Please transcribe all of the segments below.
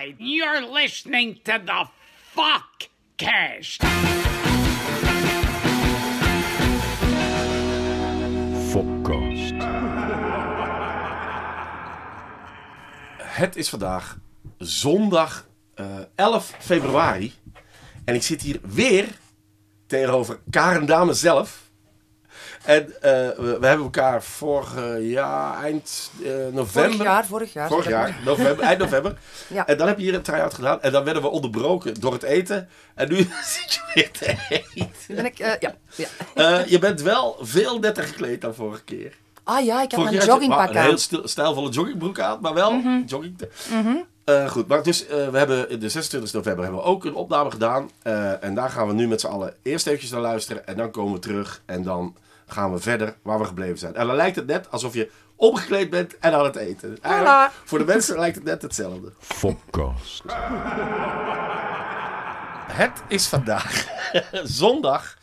right. You're listening to the Fuckcast. Fuckcast. Het is vandaag zondag 11 februari. En ik zit hier weer tegenover Karen Dame zelf. En we hebben elkaar eind november. Vorig jaar. Eind november. Ja. En dan heb je hier een try-out gedaan. En dan werden we onderbroken door het eten. En nu zit je weer te eten. Ben ik, ja. Je bent wel veel netter gekleed dan vorige keer. Ah ja, ik had Vorig een jaar joggingpak een aan. heel stijlvolle joggingbroek aan, maar wel jogging. Goed, maar dus we hebben de 26 november hebben we ook een opname gedaan. En daar gaan we nu met z'n allen eerst eventjes naar luisteren. En dan komen we terug en dan gaan we verder waar we gebleven zijn. En dan lijkt het net alsof je omgekleed bent en aan het eten. Eigenlijk, voor de mensen lijkt het net hetzelfde. Fuckcast. Het is vandaag zondag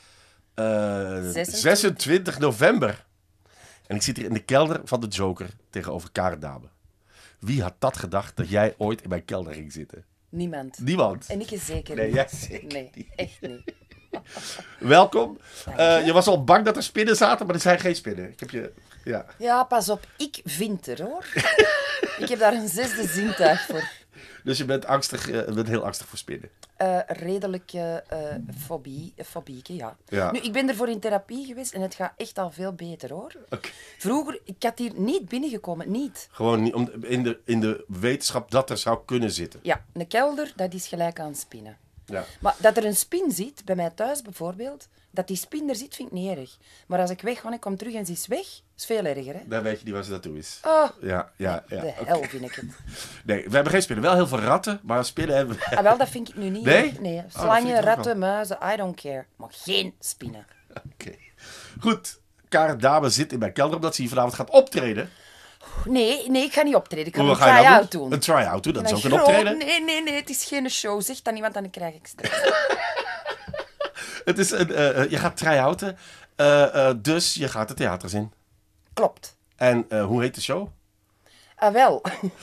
26 november. En ik zit hier in de kelder van de Joker tegenover Karen Dame. Wie had dat gedacht dat jij ooit in mijn kelder ging zitten? Niemand. Niemand. En ik zeker Nee, niet. jij zeker Nee, niet. echt niet. Welkom. Dank je. Je was al bang dat er spinnen zaten, maar er zijn geen spinnen. Ik heb je... Ja. Ja, pas op. Ik vind er, hoor. Ik heb daar een zesde zintuig voor. Dus je bent angstig, bent heel angstig voor spinnen. Redelijke fobieke, ja. Ja. Nu, ik ben ervoor in therapie geweest en het gaat echt al veel beter, hoor. Oké. Vroeger, ik had hier niet binnengekomen, niet. Gewoon niet, in de wetenschap dat er zou kunnen zitten. Ja, een kelder, dat is gelijk aan spinnen. Ja. Maar dat er een spin zit, bij mij thuis bijvoorbeeld, dat die spin er zit, vind ik niet erg. Maar als ik weg ga en ik kom terug en ze is weg, is veel erger, hè. Dan weet je niet waar ze naartoe is. Oh, Ja. de Oké. hel vind ik het. Nee, we hebben geen spinnen. Wel heel veel ratten, maar spinnen hebben we... Ah, wel, dat vind ik nu niet. Nee? hè. Nee. Oh, dat vind Slangen, ik ook ratten, muizen, I don't care. Maar geen spinnen. Oké. Goed. Karen Dame zit in mijn kelder omdat ze hier vanavond gaat optreden. Nee, ik ga niet optreden. Ik ga Hoe een ga je dat try-out doen. Een try-out doen, dat is ook een groot- optreden. Nee, het is geen show. Zeg dat niet, want dan krijg ik stress. Het is je gaat try-outen, dus je gaat de theaters in. Klopt. En hoe heet de show? Ah, wel.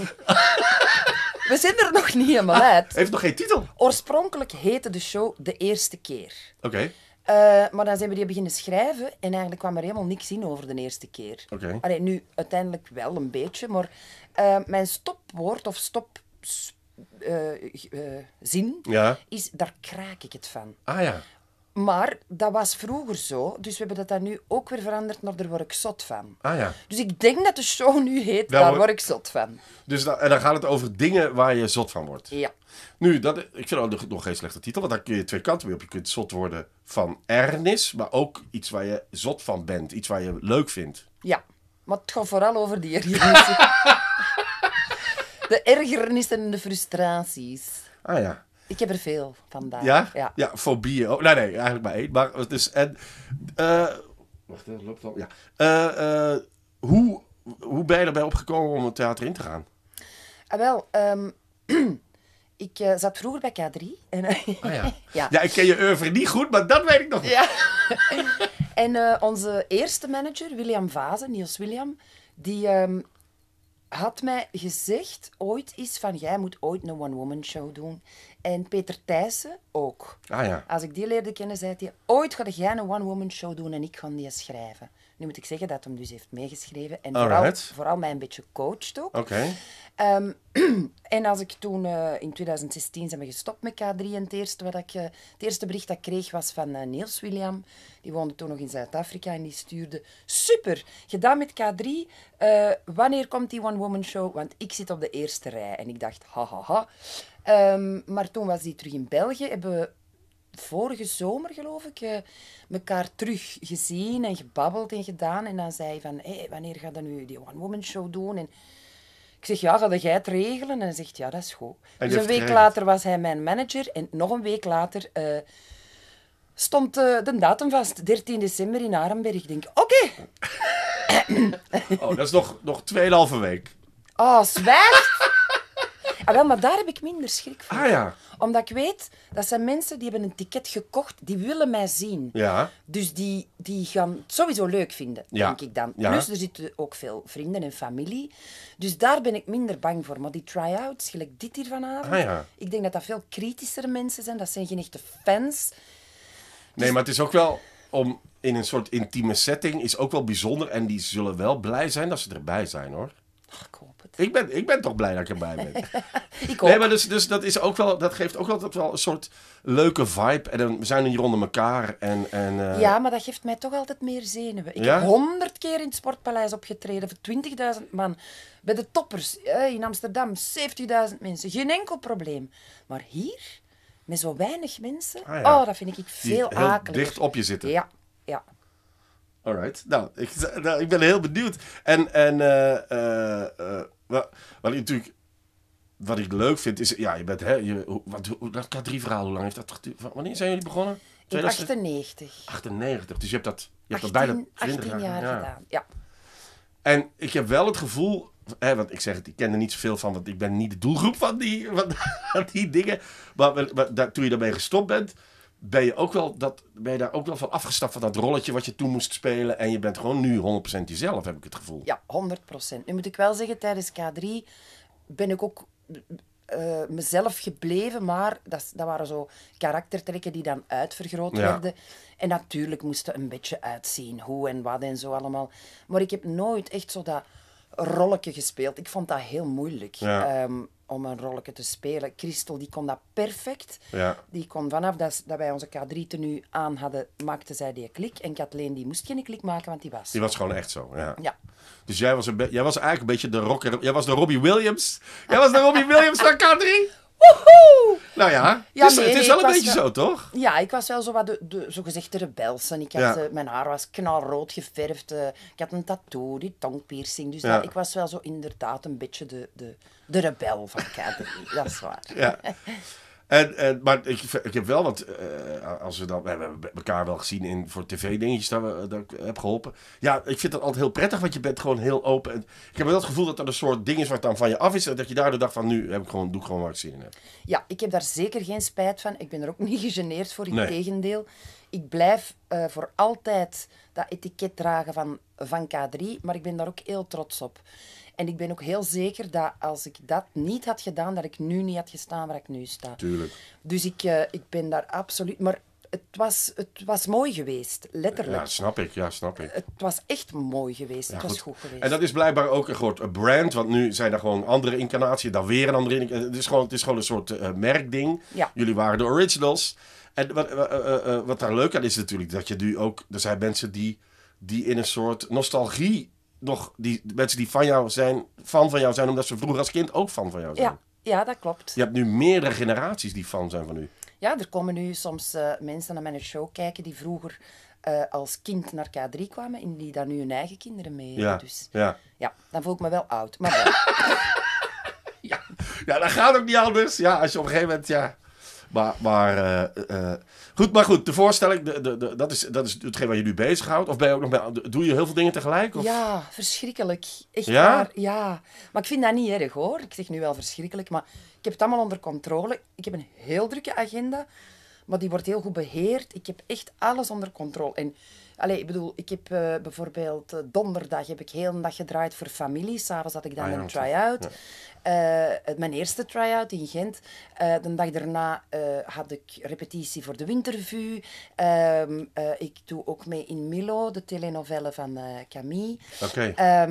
We zijn er nog niet helemaal uit. Heeft nog geen titel. Oorspronkelijk heette de show De Eerste Keer. Oké. Maar dan zijn we die beginnen schrijven en eigenlijk kwam er helemaal niks in over de eerste keer. Oké. Allee, nu uiteindelijk wel een beetje, maar mijn stopwoord of zin Ja. is, daar kraak ik het van. Ah ja. Maar dat was vroeger zo, dus we hebben dat dan nu ook weer veranderd naar Daar word ik zot van. Ah ja. Dus ik denk dat de show nu heet Daar Daar word- word ik zot van. Dus en dan gaat het over dingen waar je zot van wordt. Ja. Nu, ik vind dat nog geen slechte titel, want daar kun je twee kanten mee op. Je kunt zot worden van ergernis, maar ook iets waar je zot van bent. Iets waar je leuk vindt. Ja, maar het gaat vooral over die ergernissen. De ergernissen en de frustraties. Ah ja. Ik heb er veel vandaag. Ja? Ja. Ja, fobieën. Oh, nee, eigenlijk maar één. Maar het is... wacht, dat loopt al. Ja. Hoe ben je erbij opgekomen om het theater in te gaan? Ah, wel, ik zat vroeger bij K3. En, Ah ja. ja. Ja, ik ken je oeuvre niet goed, maar dat weet ik nog. Ja. En onze eerste manager, William Vazen, Niels William, die had mij gezegd ooit eens van, jij moet ooit een one-woman show doen. En Peter Thijssen ook. Ah ja. Als ik die leerde kennen, zei hij, ooit ga jij een one-woman show doen en ik ga die schrijven. Nu moet ik zeggen dat hij hem dus heeft meegeschreven en Alright. vooral mij een beetje coacht ook. Oké. En als ik toen in 2016 zijn we gestopt met K3 en het eerste bericht dat ik kreeg was van Niels William. Die woonde toen nog in Zuid-Afrika en die stuurde, super, gedaan met K3, wanneer komt die One Woman Show? Want ik zit op de eerste rij. En ik dacht, ha. Maar toen was die terug in België, hebben we vorige zomer, geloof ik, elkaar terug gezien en gebabbeld en gedaan. En dan zei hij van, wanneer ga je nu die One Woman Show doen? En ik zeg, ja, ga jij het regelen? En hij zegt, ja, dat is goed. En Dus die een heeft week geregeld. later was hij mijn manager. En nog een week later stond de datum vast. 13 december in Arenberg. Ik denk, oké. Oh, dat is nog 2,5 week. Oh, zwijg. Ah, wel, maar daar heb ik minder schrik voor. Ah ja. Omdat ik weet, dat zijn mensen die hebben een ticket gekocht, die willen mij zien. Ja. Dus die gaan het sowieso leuk vinden, Ja. denk ik dan. Ja. Plus, er zitten ook veel vrienden en familie. Dus daar ben ik minder bang voor. Maar die try-outs, gelijk dit hier vanavond, Ah ja. ik denk dat dat veel kritischere mensen zijn. Dat zijn geen echte fans. Nee, maar het is ook wel om in een soort intieme setting is ook wel bijzonder. En die zullen wel blij zijn dat ze erbij zijn, hoor. Oh, ik hoop het. Ik ben toch blij dat ik erbij ben. Ik ook. Nee, maar dus dat is ook wel, dat geeft ook altijd wel een soort leuke vibe. En dan, we zijn hier onder elkaar. Ja, maar dat geeft mij toch altijd meer zenuwen. Ik Ja? heb 100 keer in het Sportpaleis opgetreden voor 20.000 man. Bij de toppers in Amsterdam, 70.000 mensen. Geen enkel probleem. Maar hier, met zo weinig mensen, Ah, ja. oh, dat vind ik die veel heel akeliger. dicht op je zitten. Ja, ja. Alright. Nou, ik ben heel benieuwd. Wat ik leuk vind is, ja, je bent, hè, dat K3-verhaal, hoe lang heeft dat geduurd? Wanneer zijn jullie begonnen? In 98. 98. Dus je hebt dat 18, bijna 18 jaar ja. gedaan. Ja. En ik heb wel het gevoel, hè, want ik zeg het, ik ken er niet zoveel van, want ik ben niet de doelgroep van die dingen. Maar toen je daarmee gestopt bent, ben je daar ook wel van afgestapt van dat rolletje wat je toen moest spelen. En je bent gewoon nu 100% jezelf, heb ik het gevoel. Ja, 100%. Nu moet ik wel zeggen, tijdens K3 ben ik ook mezelf gebleven, maar dat waren zo karaktertrekken die dan uitvergroot Ja. werden. En natuurlijk moesten een beetje uitzien, hoe en wat en zo allemaal. Maar ik heb nooit echt zo dat rolletje gespeeld. Ik vond dat heel moeilijk. Ja. Om een rolletje te spelen. Christel die kon dat perfect. Ja. Die kon vanaf dat wij onze K3-tenue aan hadden, maakte zij die klik. En Kathleen die moest geen klik maken, want die was. Die was gewoon echt zo, ja. Ja. Dus jij was eigenlijk een beetje de rocker. Jij was de Robbie Williams. Jij was de Robbie Williams van K3. Woehoe! Nou ja, Ja, het nee, is wel ik een was beetje wel- zo, toch? Ja, ik was wel zo wat de zogezegde rebels. En ik had, Ja. mijn haar was knalrood geverfd. Ik had een tattoo, die tongpiercing. Dus Ja. ik was wel zo inderdaad een beetje de rebel van K3. Dat is waar. Ja. Maar ik heb wel wat, als we hebben elkaar wel gezien voor tv-dingetjes dat ik heb geholpen. Ja, ik vind dat altijd heel prettig, want je bent gewoon heel open. En ik heb wel het gevoel dat er een soort ding is wat dan van je af is. Dat je daardoor dacht van, nu doe ik gewoon wat ik zin in heb. Ja, ik heb daar zeker geen spijt van. Ik ben er ook niet gegeneerd voor, Nee. integendeel. Ik blijf voor altijd dat etiket dragen van K3, maar ik ben daar ook heel trots op. En ik ben ook heel zeker dat als ik dat niet had gedaan, dat ik nu niet had gestaan waar ik nu sta. Tuurlijk. Dus ik ben daar absoluut... Maar het was mooi geweest, letterlijk. Ja, snap ik. Het was echt mooi geweest. Ja, het was goed geweest. En dat is blijkbaar ook een brand, want nu zijn er gewoon andere incarnaties, dan weer een andere incarnatie. Het is gewoon een soort merkding. Ja. Jullie waren de originals. En wat daar leuk aan is natuurlijk, dat je nu ook... Er zijn mensen die in een soort nostalgie nog... Mensen die fan van jou zijn, omdat ze vroeger als kind ook fan van jou zijn. Ja, dat klopt. Je hebt nu meerdere generaties die fan zijn van u. Ja, er komen nu soms mensen naar mijn show kijken die vroeger als kind naar K3 kwamen en die daar nu hun eigen kinderen mee hebben. Ja, Dus ja. dan voel ik me wel oud. Maar wel. Ja, dat gaat ook niet anders. Ja, als je op een gegeven moment... Ja. Goed, de voorstelling, dat is hetgeen waar je nu bezighoudt. Of ben je ook nog doe je heel veel dingen tegelijk? Of? Ja, verschrikkelijk. Echt Ja? waar, ja. Maar ik vind dat niet erg, hoor. Ik zeg nu wel verschrikkelijk, maar ik heb het allemaal onder controle. Ik heb een heel drukke agenda, maar die wordt heel goed beheerd. Ik heb echt alles onder controle. En, ik bedoel, ik heb bijvoorbeeld donderdag heb ik heel een dag gedraaid voor familie. S'avonds had ik dan een try-out. Mijn eerste try-out in Gent. De dag daarna had ik repetitie voor de Winterrevue. Ik doe ook mee in Milo, de telenovelle van Camille. Oké.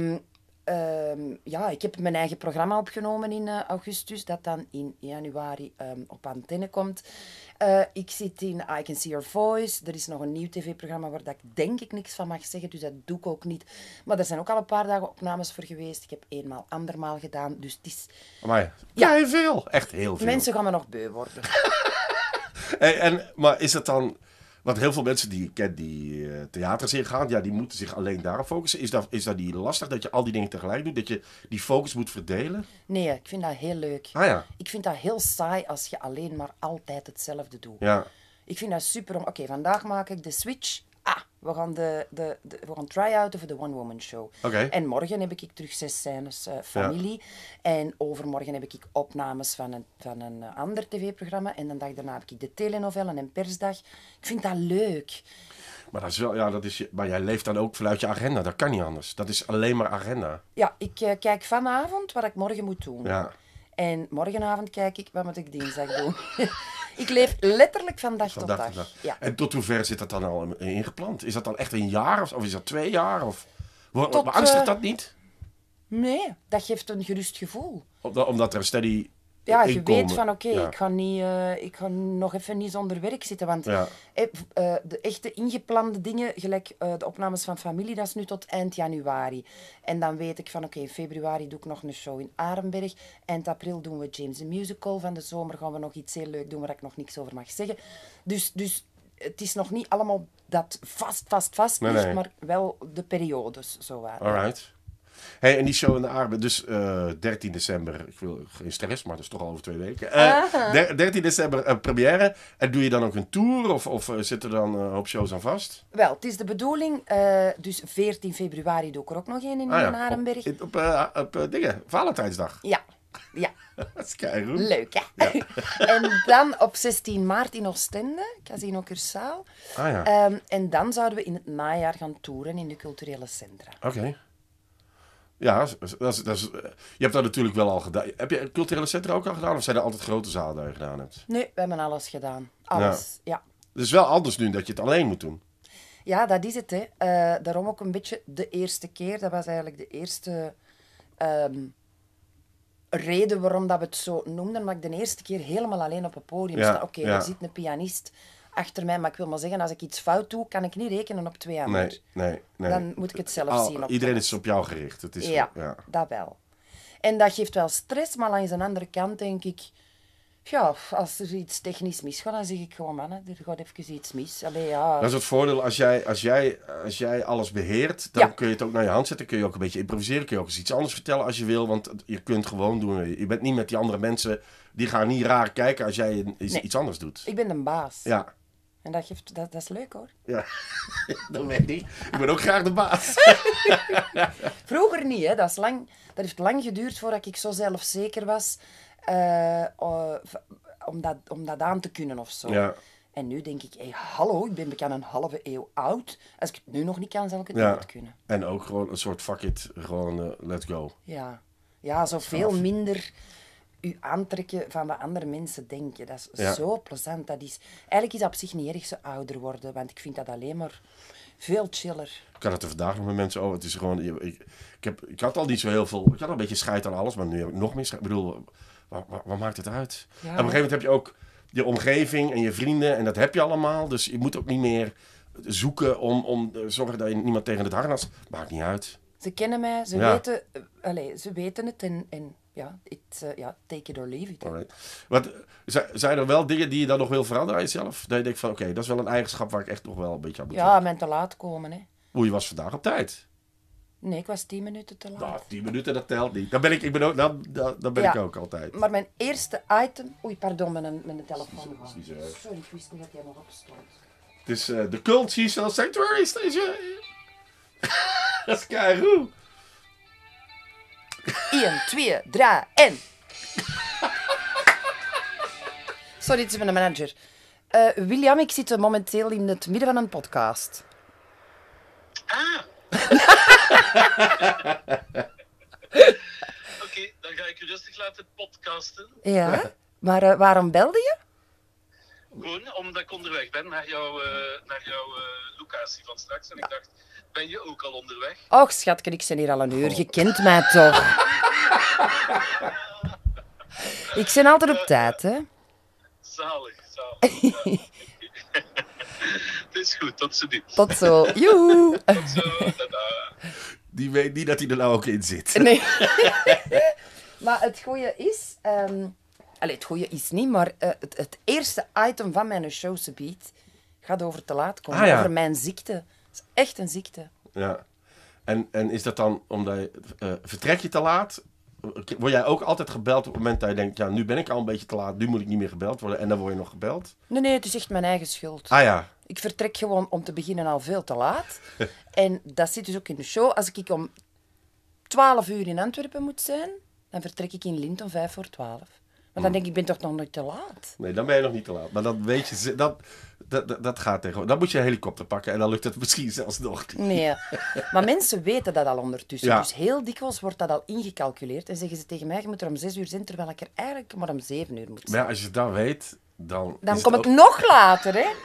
Ik heb mijn eigen programma opgenomen in augustus, dat dan in januari op antenne komt. Ik zit in I Can See Your Voice. Er is nog een nieuw tv-programma waar dat ik denk ik niks van mag zeggen, dus dat doe ik ook niet. Maar er zijn ook al een paar dagen opnames voor geweest. Ik heb eenmaal, andermaal gedaan, dus het is... Amai. Ja, heel veel. Echt heel veel. Mensen gaan me nog beu worden. Maar is het dan... Want heel veel mensen die ik ken die theaters ingaan, ja, die moeten zich alleen daarop focussen. Is dat niet lastig dat je al die dingen tegelijk doet? Dat je die focus moet verdelen? Nee, ik vind dat heel leuk. Ah ja. Ik vind dat heel saai als je alleen maar altijd hetzelfde doet. Ja. Ik vind dat super om... Oké, vandaag maak ik de switch. We gaan try-outen voor de One Woman Show. Oké. En morgen heb ik terug 6 scènes familie. En overmorgen heb ik opnames van een ander tv-programma. En de dag daarna heb ik de telenovellen en persdag. Ik vind dat leuk. Maar dat is wel, ja, maar jij leeft dan ook vanuit je agenda. Dat kan niet anders. Dat is alleen maar agenda. Ja, ik kijk vanavond wat ik morgen moet doen. Ja. En morgenavond kijk ik, wat moet ik dinsdag doen? Ik leef letterlijk van dag tot dag. Ja. En tot hoever zit dat dan al ingepland? Is dat dan echt een jaar of is dat 2 jaar? Of Tot, beangstigt dat niet? Nee, dat geeft een gerust gevoel. Omdat er een steady Ja, je inkomen... weet van oké, Ja. ik ga nog even niet zonder werk zitten. Want Ja. de echte ingeplande dingen, gelijk de opnames van familie, dat is nu tot eind januari. En dan weet ik van oké, in februari doe ik nog een show in Arenberg. Eind april doen we James the Musical. Van de zomer gaan we nog iets heel leuk doen waar ik nog niks over mag zeggen. Dus het is nog niet allemaal dat vast Nee, ligt, nee. maar wel de periodes zo waar. Alright. Hey, en die show in de Aarde, dus 13 december, ik wil geen stress, maar dat is toch al over 2 weken. 13 december première. En doe je dan ook een tour of zitten er dan een hoop shows aan vast? Wel, het is de bedoeling, dus 14 februari doe ik er ook nog een in Arenberg. Op dingen, Valentijnsdag. Ja. Dat is keigoed. Leuk, hè? En dan op 16 maart in Oostende, Casino Cursaal. Ah ja, En dan zouden we in het najaar gaan toeren in de culturele centra. oké. Ja, je hebt dat natuurlijk wel al gedaan. Heb je culturele centra ook al gedaan? Of zijn er altijd grote zalen dat je gedaan hebt? Nee, we hebben alles gedaan. Alles, ja. Het is wel anders nu dat je het alleen moet doen. Ja, dat is het, hè. Daarom ook een beetje de eerste keer. Dat was eigenlijk de eerste reden waarom dat we het zo noemden. Omdat ik de eerste keer helemaal alleen op het podium sta. Oké, er zit een pianist achter mij. Maar ik wil maar zeggen, als ik iets fout doe, kan ik niet rekenen op 2 anderen. Nee. Dan moet ik het zelf zien. Iedereen is op jou gericht. Het is Ja, dat wel. En dat geeft wel stress, maar langs de andere kant denk ik... Ja, als er iets technisch misgaat, dan zeg ik gewoon, man, er gaat even iets mis. Allee, ja. Dat is het voordeel, als jij alles beheert, dan Ja. kun je het ook naar je hand zetten. Kun je ook een beetje improviseren, kun je ook eens iets anders vertellen als je wil. Want je kunt gewoon doen. Je bent niet met die andere mensen, die gaan niet raar kijken als jij iets anders doet. Ik ben een baas. Ja. En dat is leuk, hoor. Ja, dat weet ik niet. Ik ben ook graag de baas. Vroeger niet, hè. Dat heeft lang geduurd voordat ik zo zelfzeker was om dat aan te kunnen of zo. Ja. En nu denk ik, hey, hallo, ik ben bekend een halve eeuw oud. Als ik het nu nog niet kan, zal ik het Ja. nooit kunnen. En ook gewoon een soort fuck it, gewoon let's go. Ja, zoveel minder u aantrekken van wat andere mensen denken. Dat is zo plezant. Eigenlijk is dat op zich niet erg zo ouder worden, want ik vind dat alleen maar veel chiller. Ik had het er vandaag nog met mensen over. Het is gewoon, ik had al niet zo heel veel. Ik had al een beetje scheid aan alles, maar nu heb ik nog meer scheid. Ik bedoel, wat maakt het uit? Ja. En op een gegeven moment heb je ook je omgeving en je vrienden en dat heb je allemaal. Dus je moet ook niet meer zoeken om te zorgen dat je niemand tegen het harnas. Maakt niet uit. Ze kennen mij, ze weten het en take it or leave it. Alright. Zijn er wel dingen die je dan nog wil veranderen aan jezelf? Dat je denkt van oké, dat is wel een eigenschap waar ik echt nog wel een beetje aan moet Ja, werken. mijn te laat komen, hè. Hoe je was vandaag op tijd. Nee, ik was 10 minuten te laat. Nou, 10 minuten, dat telt niet. Dan ben ik ook altijd. Maar mijn eerste item... Oei, pardon, mijn telefoon. Sorry, ik wist niet dat jij nog op stond. Het is de Cult Cecil Sanctuary Station. Dat is keigoed. 1, 2, 3 en... Sorry, het is mijn manager. William, ik zit momenteel in het midden van een podcast. Oké, dan ga ik u rustig laten podcasten. Ja, maar waarom belde je? Gewoon omdat ik onderweg ben naar jouw locatie van straks. En ik dacht, ben je ook al onderweg? Och, schatje, ik ben hier al een uur. Je kent mij toch? Ik ben altijd op tijd, hè? Zalig. Het is goed, tot ziens. Tot zo. Joe. Tot zo, tada. Die weet niet dat hij er nou ook in zit. Nee. Maar het goeie is... het goeie is niet, maar het eerste item van mijn show subiet gaat over te laat komen. Ah, ja. Over mijn ziekte. Het is echt een ziekte. Ja. En is dat dan omdat je... vertrek je te laat? Word jij ook altijd gebeld op het moment dat je denkt... Ja, nu ben ik al een beetje te laat. Nu moet ik niet meer gebeld worden. En dan word je nog gebeld? Nee, het is echt mijn eigen schuld. Ah ja. Ik vertrek gewoon om te beginnen al veel te laat. En dat zit dus ook in de show. Als ik om 12 uur in Antwerpen moet zijn, dan vertrek ik in Lint om 11:55. Maar dan denk ik, ik ben toch nog nooit te laat? Nee, dan ben je nog niet te laat. Maar dan weet je, dat gaat tegen. Dan moet je een helikopter pakken en dan lukt het misschien zelfs nog. Nee, maar mensen weten dat al ondertussen. Ja. Dus heel dikwijls wordt dat al ingecalculeerd. En zeggen ze tegen mij, je moet er om 6 uur zijn, terwijl ik er eigenlijk maar om 7 uur moet zijn. Maar ja, als je dat weet, dan Dan is kom het ik ook... nog later, hè.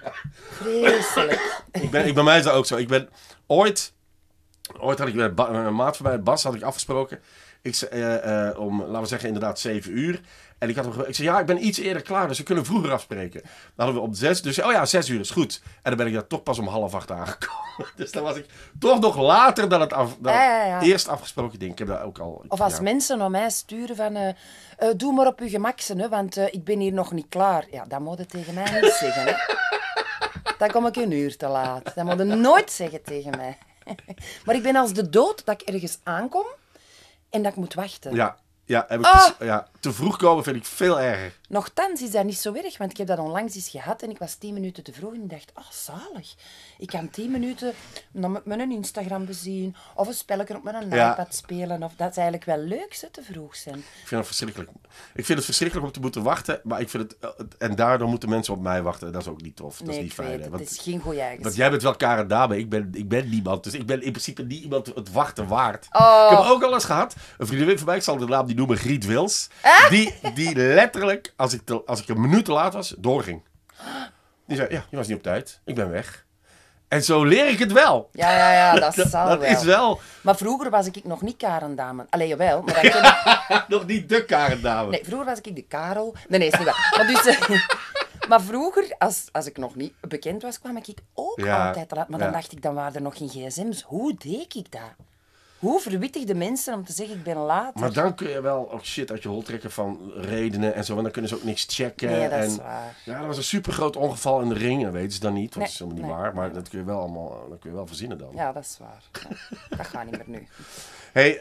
Vreselijk. Bij mij is dat ook zo. Ik ben ooit had ik met een maat van mij, Bas, had ik afgesproken. Ik zei, om, laten we zeggen, inderdaad 7 uur. En ik zei, ja, ik ben iets eerder klaar, dus we kunnen vroeger afspreken. Dan hadden we op 6, dus 6 uur is goed. En dan ben ik daar toch pas om 7:30 aangekomen. Dus dan was ik toch nog later dan het eerst afgesproken ding. Ik heb dat ook al... Of als mensen naar mij sturen van... doe maar op je gemak, hè, want ik ben hier nog niet klaar. Ja, dat moet je tegen mij niet zeggen. Hè. Dan kom ik een uur te laat. Dat moet je nooit zeggen tegen mij. Maar ik ben als de dood dat ik ergens aankom en dat ik moet wachten. Ja, te vroeg komen vind ik veel erger. Nochtans is dat niet zo erg, want ik heb dat onlangs eens gehad en ik was 10 minuten te vroeg en ik dacht, zalig. Ik kan 10 minuten met mijn Instagram bezien of een spelletje op mijn iPad spelen. Of, dat is eigenlijk wel leuk, ze te vroeg zijn. Ik vind het verschrikkelijk. Ik vind het verschrikkelijk om te moeten wachten, maar ik vind het... En daardoor moeten mensen op mij wachten. Dat is ook niet tof. Dat is niet fijn. Het is geen goeie eigenschap. Want jij bent wel Karen Dame, ik ben niemand. Dus ik ben in principe niet iemand het wachten waard. Ik heb ook al eens gehad, een vriendin van mij, ik zal de naam niet noemen, Griet Wils. Die letterlijk, als ik een minuut te laat was, doorging. Die zei, ja, je was niet op tijd. Ik ben weg. En zo leer ik het wel. Ja, dat zal dat wel. is wel. Maar vroeger was ik nog niet Karen Dame. Allee, jawel. Maar dan ken ik... Nog niet de Karen Dame. Nee, vroeger was ik de Karel. Nee, is niet waar. Maar, dus, maar vroeger, als ik nog niet bekend was, kwam ik ook altijd te laat. Maar dan dacht ik, dan waren er nog geen gsm's. Hoe deed ik dat? Hoe verwittigde mensen om te zeggen, ik ben later? Maar dan kun je wel ook shit uit je hol trekken van redenen en zo. En dan kunnen ze ook niks checken. Nee, dat is waar. Ja, er was een supergroot ongeval in de ring. Dat weten ze dan niet, want dat is helemaal niet Nee. waar. Maar dat kun je wel allemaal kun je wel verzinnen dan. Ja, dat is waar. Ja, dat gaat niet meer nu. Hey,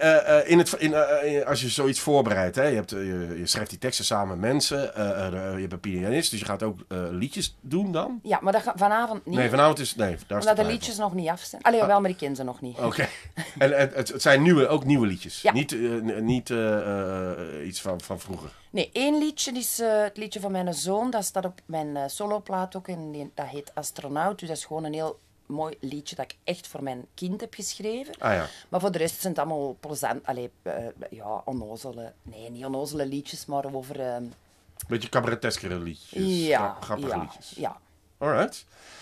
als je zoiets voorbereidt, hè, je schrijft die teksten samen met mensen. Je hebt een pianist, dus je gaat ook liedjes doen dan? Ja, maar dat gaat vanavond niet. Nee, vanavond is... Nee, daar is Omdat het de bij liedjes nog niet af zijn. Allee, jawel, maar ik ken ze nog niet. Oké. En het zijn ook nieuwe liedjes? Ja. Niet iets van vroeger? Nee, 1 liedje is het liedje van mijn zoon. Dat staat op mijn soloplaat ook. En dat heet Astronaut. Dus dat is gewoon een heel mooi liedje dat ik echt voor mijn kind heb geschreven. Ah ja. Maar voor de rest zijn het allemaal plezant. Allee, onnozele... Nee, niet onnozele liedjes, maar over... Beetje cabareteskere liedjes. Grappige liedjes. Ja. Alright.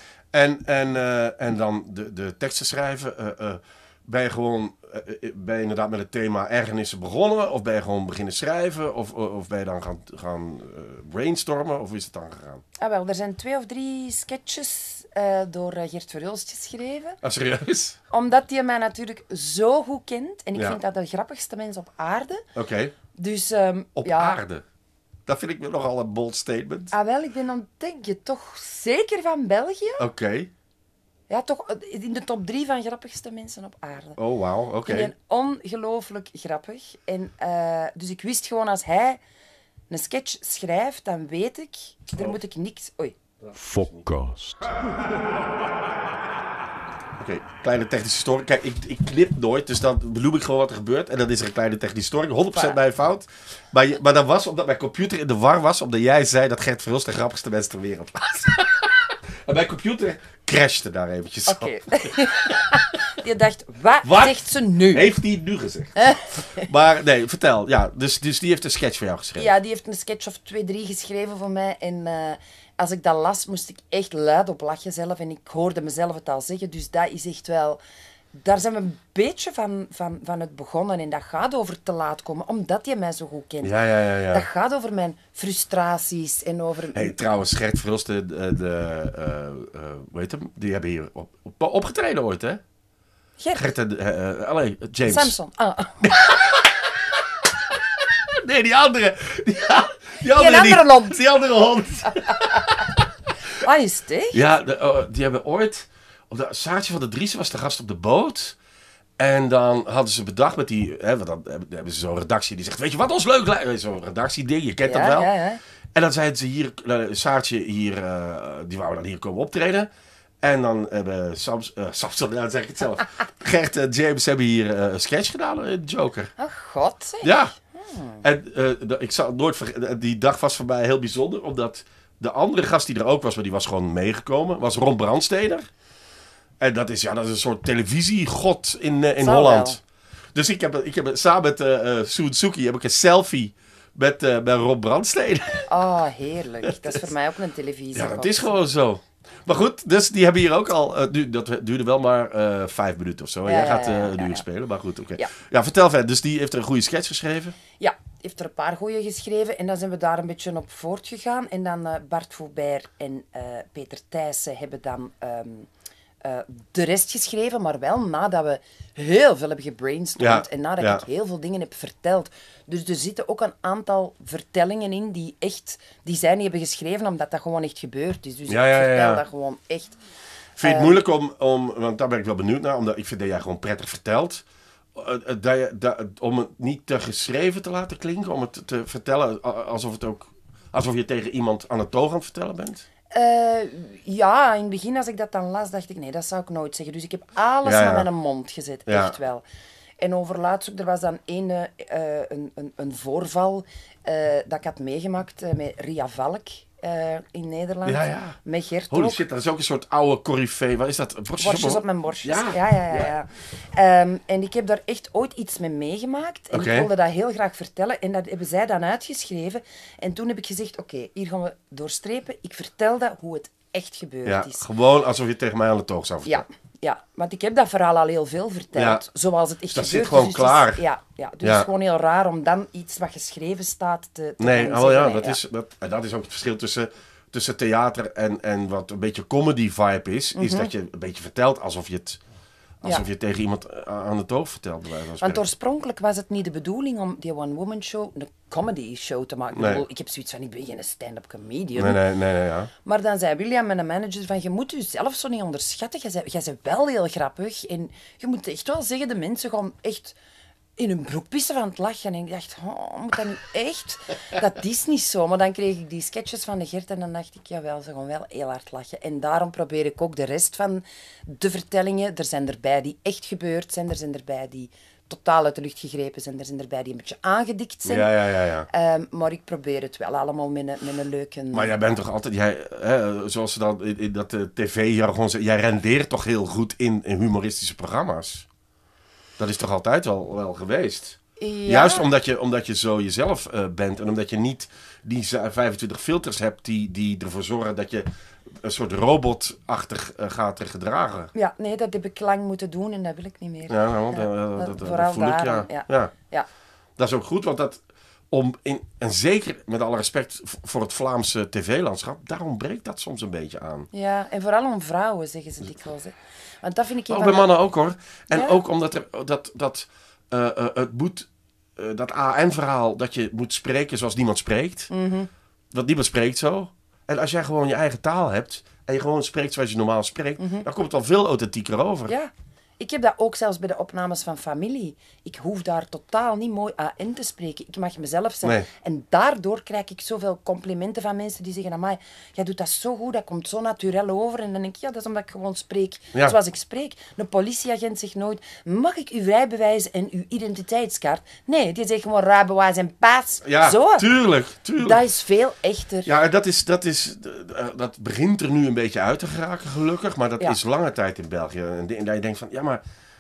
En dan de teksten schrijven. Ben je inderdaad met het thema ergernissen begonnen? Of ben je gewoon beginnen schrijven? Of ben je dan gaan brainstormen? Of is het dan gegaan? Ah, wel, er zijn 2 of 3 sketches door Gert Verhulst geschreven. Ah, serieus? Omdat hij mij natuurlijk zo goed kent. En ik vind dat de grappigste mens op aarde. Oké. Dus, Op aarde? Dat vind ik nogal een bold statement. Ah, wel, ik ben dan, denk je, toch zeker van België. Oké. Ja, toch in de top 3 van grappigste mensen op aarde. Oh, wauw. Oké. Ik ben ongelooflijk grappig. En, dus ik wist gewoon, als hij een sketch schrijft, dan weet ik, daar moet ik niks... Oei. Fokkast. Oké, kleine technische storing. Kijk, ik knip nooit, dus dan benoem ik gewoon wat er gebeurt. En dan is er een kleine technische storing. 100% mijn fout. Maar dat was omdat mijn computer in de war was, omdat jij zei dat Gert Verhulst de grappigste mens ter wereld was. En mijn computer crashte daar eventjes. Oké. Je dacht, wat zegt ze nu? Heeft hij nu gezegd? Maar nee, vertel. Ja, dus die heeft een sketch voor jou geschreven. Ja, die heeft een sketch of 2, 3 geschreven voor mij. En als ik dat las, moest ik echt luid op lachen zelf. En ik hoorde mezelf het al zeggen. Dus dat is echt wel... Daar zijn we een beetje van het begonnen. En dat gaat over te laat komen, omdat je mij zo goed kent. Ja. Dat gaat over mijn frustraties en over... Hey, trouwens, Gert Verhulst, hoe heet hem? Die hebben hier opgetreden ooit, hè? Gert. James. Samson. Nee, die andere. Die andere hond. Is het echt? Ja, die hebben ooit... Saartje van der Driessen was de gast op de boot. En dan hadden ze bedacht met die... dan hebben ze zo'n redactie die zegt... Weet je wat ons leuk lijkt? Zo'n redactieding, je kent dat wel. Ja. En dan zeiden ze hier, Saartje hier, die wou dan hier komen optreden. En dan hebben Samson, nou zeg ik het zelf, Gert en James hebben hier een sketch gedaan in Joker. Oh god, zeg. Ja. En ik zal het nooit vergeten, die dag was voor mij heel bijzonder, omdat de andere gast die er ook was, maar die was gewoon meegekomen, was Ron Brandsteder. En dat is een soort televisiegod in Holland. Wel. Dus ik heb samen met Soensuki heb ik een selfie met Ron Brandsteder. Oh, heerlijk. Dat is voor mij ook een televisie. Ja, dat is gewoon zo. Maar goed, dus die hebben hier ook al... dat duurde wel maar 5 minuten of zo. Jij gaat een uur spelen, maar goed, oké. Ja. Ja, vertel verder. Dus die heeft er een goede sketch geschreven? Ja, heeft er een paar goeie geschreven en dan zijn we daar een beetje op voortgegaan. En dan Bart Faubert en Peter Thijssen hebben dan de rest geschreven, maar wel nadat we heel veel hebben gebrainstormd en nadat ik heel veel dingen heb verteld. Dus er zitten ook een aantal vertellingen in die zij niet hebben geschreven, omdat dat gewoon echt gebeurd is. Dus ik vertel dat gewoon echt. Vind je het moeilijk om, want daar ben ik wel benieuwd naar, omdat ik vind dat jij gewoon prettig vertelt, om het niet te geschreven te laten klinken, om het te vertellen alsof je tegen iemand aan het toog aan het vertellen bent? Ja, in het begin als ik dat dan las, dacht ik, nee, dat zou ik nooit zeggen. Dus ik heb alles naar mijn mond gezet, echt wel. En overlaatst ook, er was dan een voorval dat ik had meegemaakt met Ria Valk in Nederland. Ja. Met Gert Holy ook. shit, dat is ook een soort oude corifee. Wat is dat? Borstjes op mijn borstjes. Ja. En ik heb daar echt ooit iets mee meegemaakt. En ik wilde dat heel graag vertellen. En dat hebben zij dan uitgeschreven. En toen heb ik gezegd, oké, hier gaan we doorstrepen. Ik vertel dat hoe het echt gebeurd is. Gewoon alsof je tegen mij aan de toog zou vertellen. Ja, want ik heb dat verhaal al heel veel verteld. Zoals het echt dat gebeurd zit gewoon is. klaar. Dus het is gewoon heel raar om dan iets wat geschreven staat te dat is ook het verschil tussen theater en wat een beetje comedy vibe is. Is dat je een beetje vertelt alsof je het tegen iemand aan de toog vertelt. Want oorspronkelijk was het niet de bedoeling om die one-woman show een comedy show te maken. Nee. Ik heb zoiets van, ik ben geen stand-up comedian. Nee. Maar dan zei William, mijn manager, van je moet jezelf zo niet onderschatten. Jij bent wel heel grappig. En je moet echt wel zeggen, de mensen gaan echt in hun broek pissen van het lachen. En ik dacht, moet dat nu echt? Dat is niet zo. Maar dan kreeg ik die sketches van de Gert en dan dacht ik, jawel, ze gaan wel heel hard lachen. En daarom probeer ik ook de rest van de vertellingen. Er zijn erbij die echt gebeurd zijn. Er zijn erbij die totaal uit de lucht gegrepen zijn. Er zijn erbij die een beetje aangedikt zijn. Ja. Maar ik probeer het wel allemaal met een leuke... Maar jij bent toch altijd, zoals ze dan in dat tv-jargon zeggen, jij rendeert toch heel goed in humoristische programma's? Dat is toch altijd wel geweest? Ja. Juist omdat je zo jezelf bent en omdat je niet die 25 filters hebt die ervoor zorgen dat je een soort robotachtig gaat gedragen. Ja, nee, dat heb ik lang moeten doen en dat wil ik niet meer. Dat vooral voel ik, daarom, ja. Dat is ook goed, want en zeker met alle respect voor het Vlaamse tv-landschap, daar ontbreekt dat soms een beetje aan. Ja, en vooral om vrouwen, zeggen ze dikwijls. Hè. Want dat vind ik... Ook bij mannen ook, hoor. En ook omdat het moet... dat AN-verhaal, dat je moet spreken zoals niemand spreekt. Want niemand spreekt zo. En als jij gewoon je eigen taal hebt en je gewoon spreekt zoals je normaal spreekt, dan komt het al veel authentieker over. Ja. Ik heb dat ook zelfs bij de opnames van Familie. Ik hoef daar totaal niet mooi AN te spreken. Ik mag mezelf zijn. Nee. En daardoor krijg ik zoveel complimenten van mensen die zeggen, amai, jij doet dat zo goed, dat komt zo natuurlijk over. En dan denk ik, ja, dat is omdat ik gewoon spreek zoals ik spreek. Een politieagent zegt nooit, mag ik uw rijbewijs en uw identiteitskaart? Nee, die zegt gewoon rijbewijs en paas. Ja, zo. tuurlijk. Dat is veel echter. Ja, en dat begint er nu een beetje uit te geraken, gelukkig. Maar dat is lange tijd in België. En dat je denkt van, ja, maar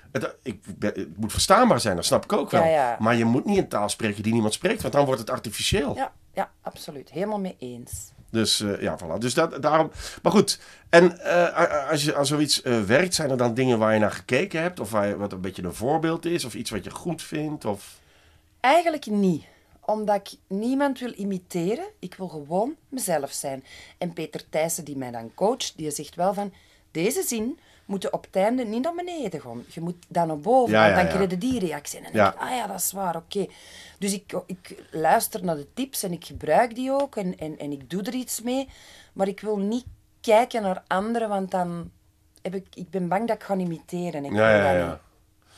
het moet verstaanbaar zijn, dat snap ik ook wel. Ja. Maar je moet niet een taal spreken die niemand spreekt, want dan wordt het artificieel. Ja, absoluut. Helemaal mee eens. Dus voilà. Dus daarom. Maar goed, en als je aan zoiets werkt, zijn er dan dingen waar je naar gekeken hebt? Of wat een beetje een voorbeeld is? Of iets wat je goed vindt? Of... Eigenlijk niet. Omdat ik niemand wil imiteren. Ik wil gewoon mezelf zijn. En Peter Thijssen, die mij dan coacht, die zegt wel van... Deze zin moet op het einde niet naar beneden gaan. Je moet dan naar boven, want dan krijg je die reactie. En dan denk ik, dat is waar, oké. Dus ik luister naar de tips en ik gebruik die ook. En ik doe er iets mee. Maar ik wil niet kijken naar anderen, want dan... Ik ben bang dat ik ga imiteren. Ik wil dat niet.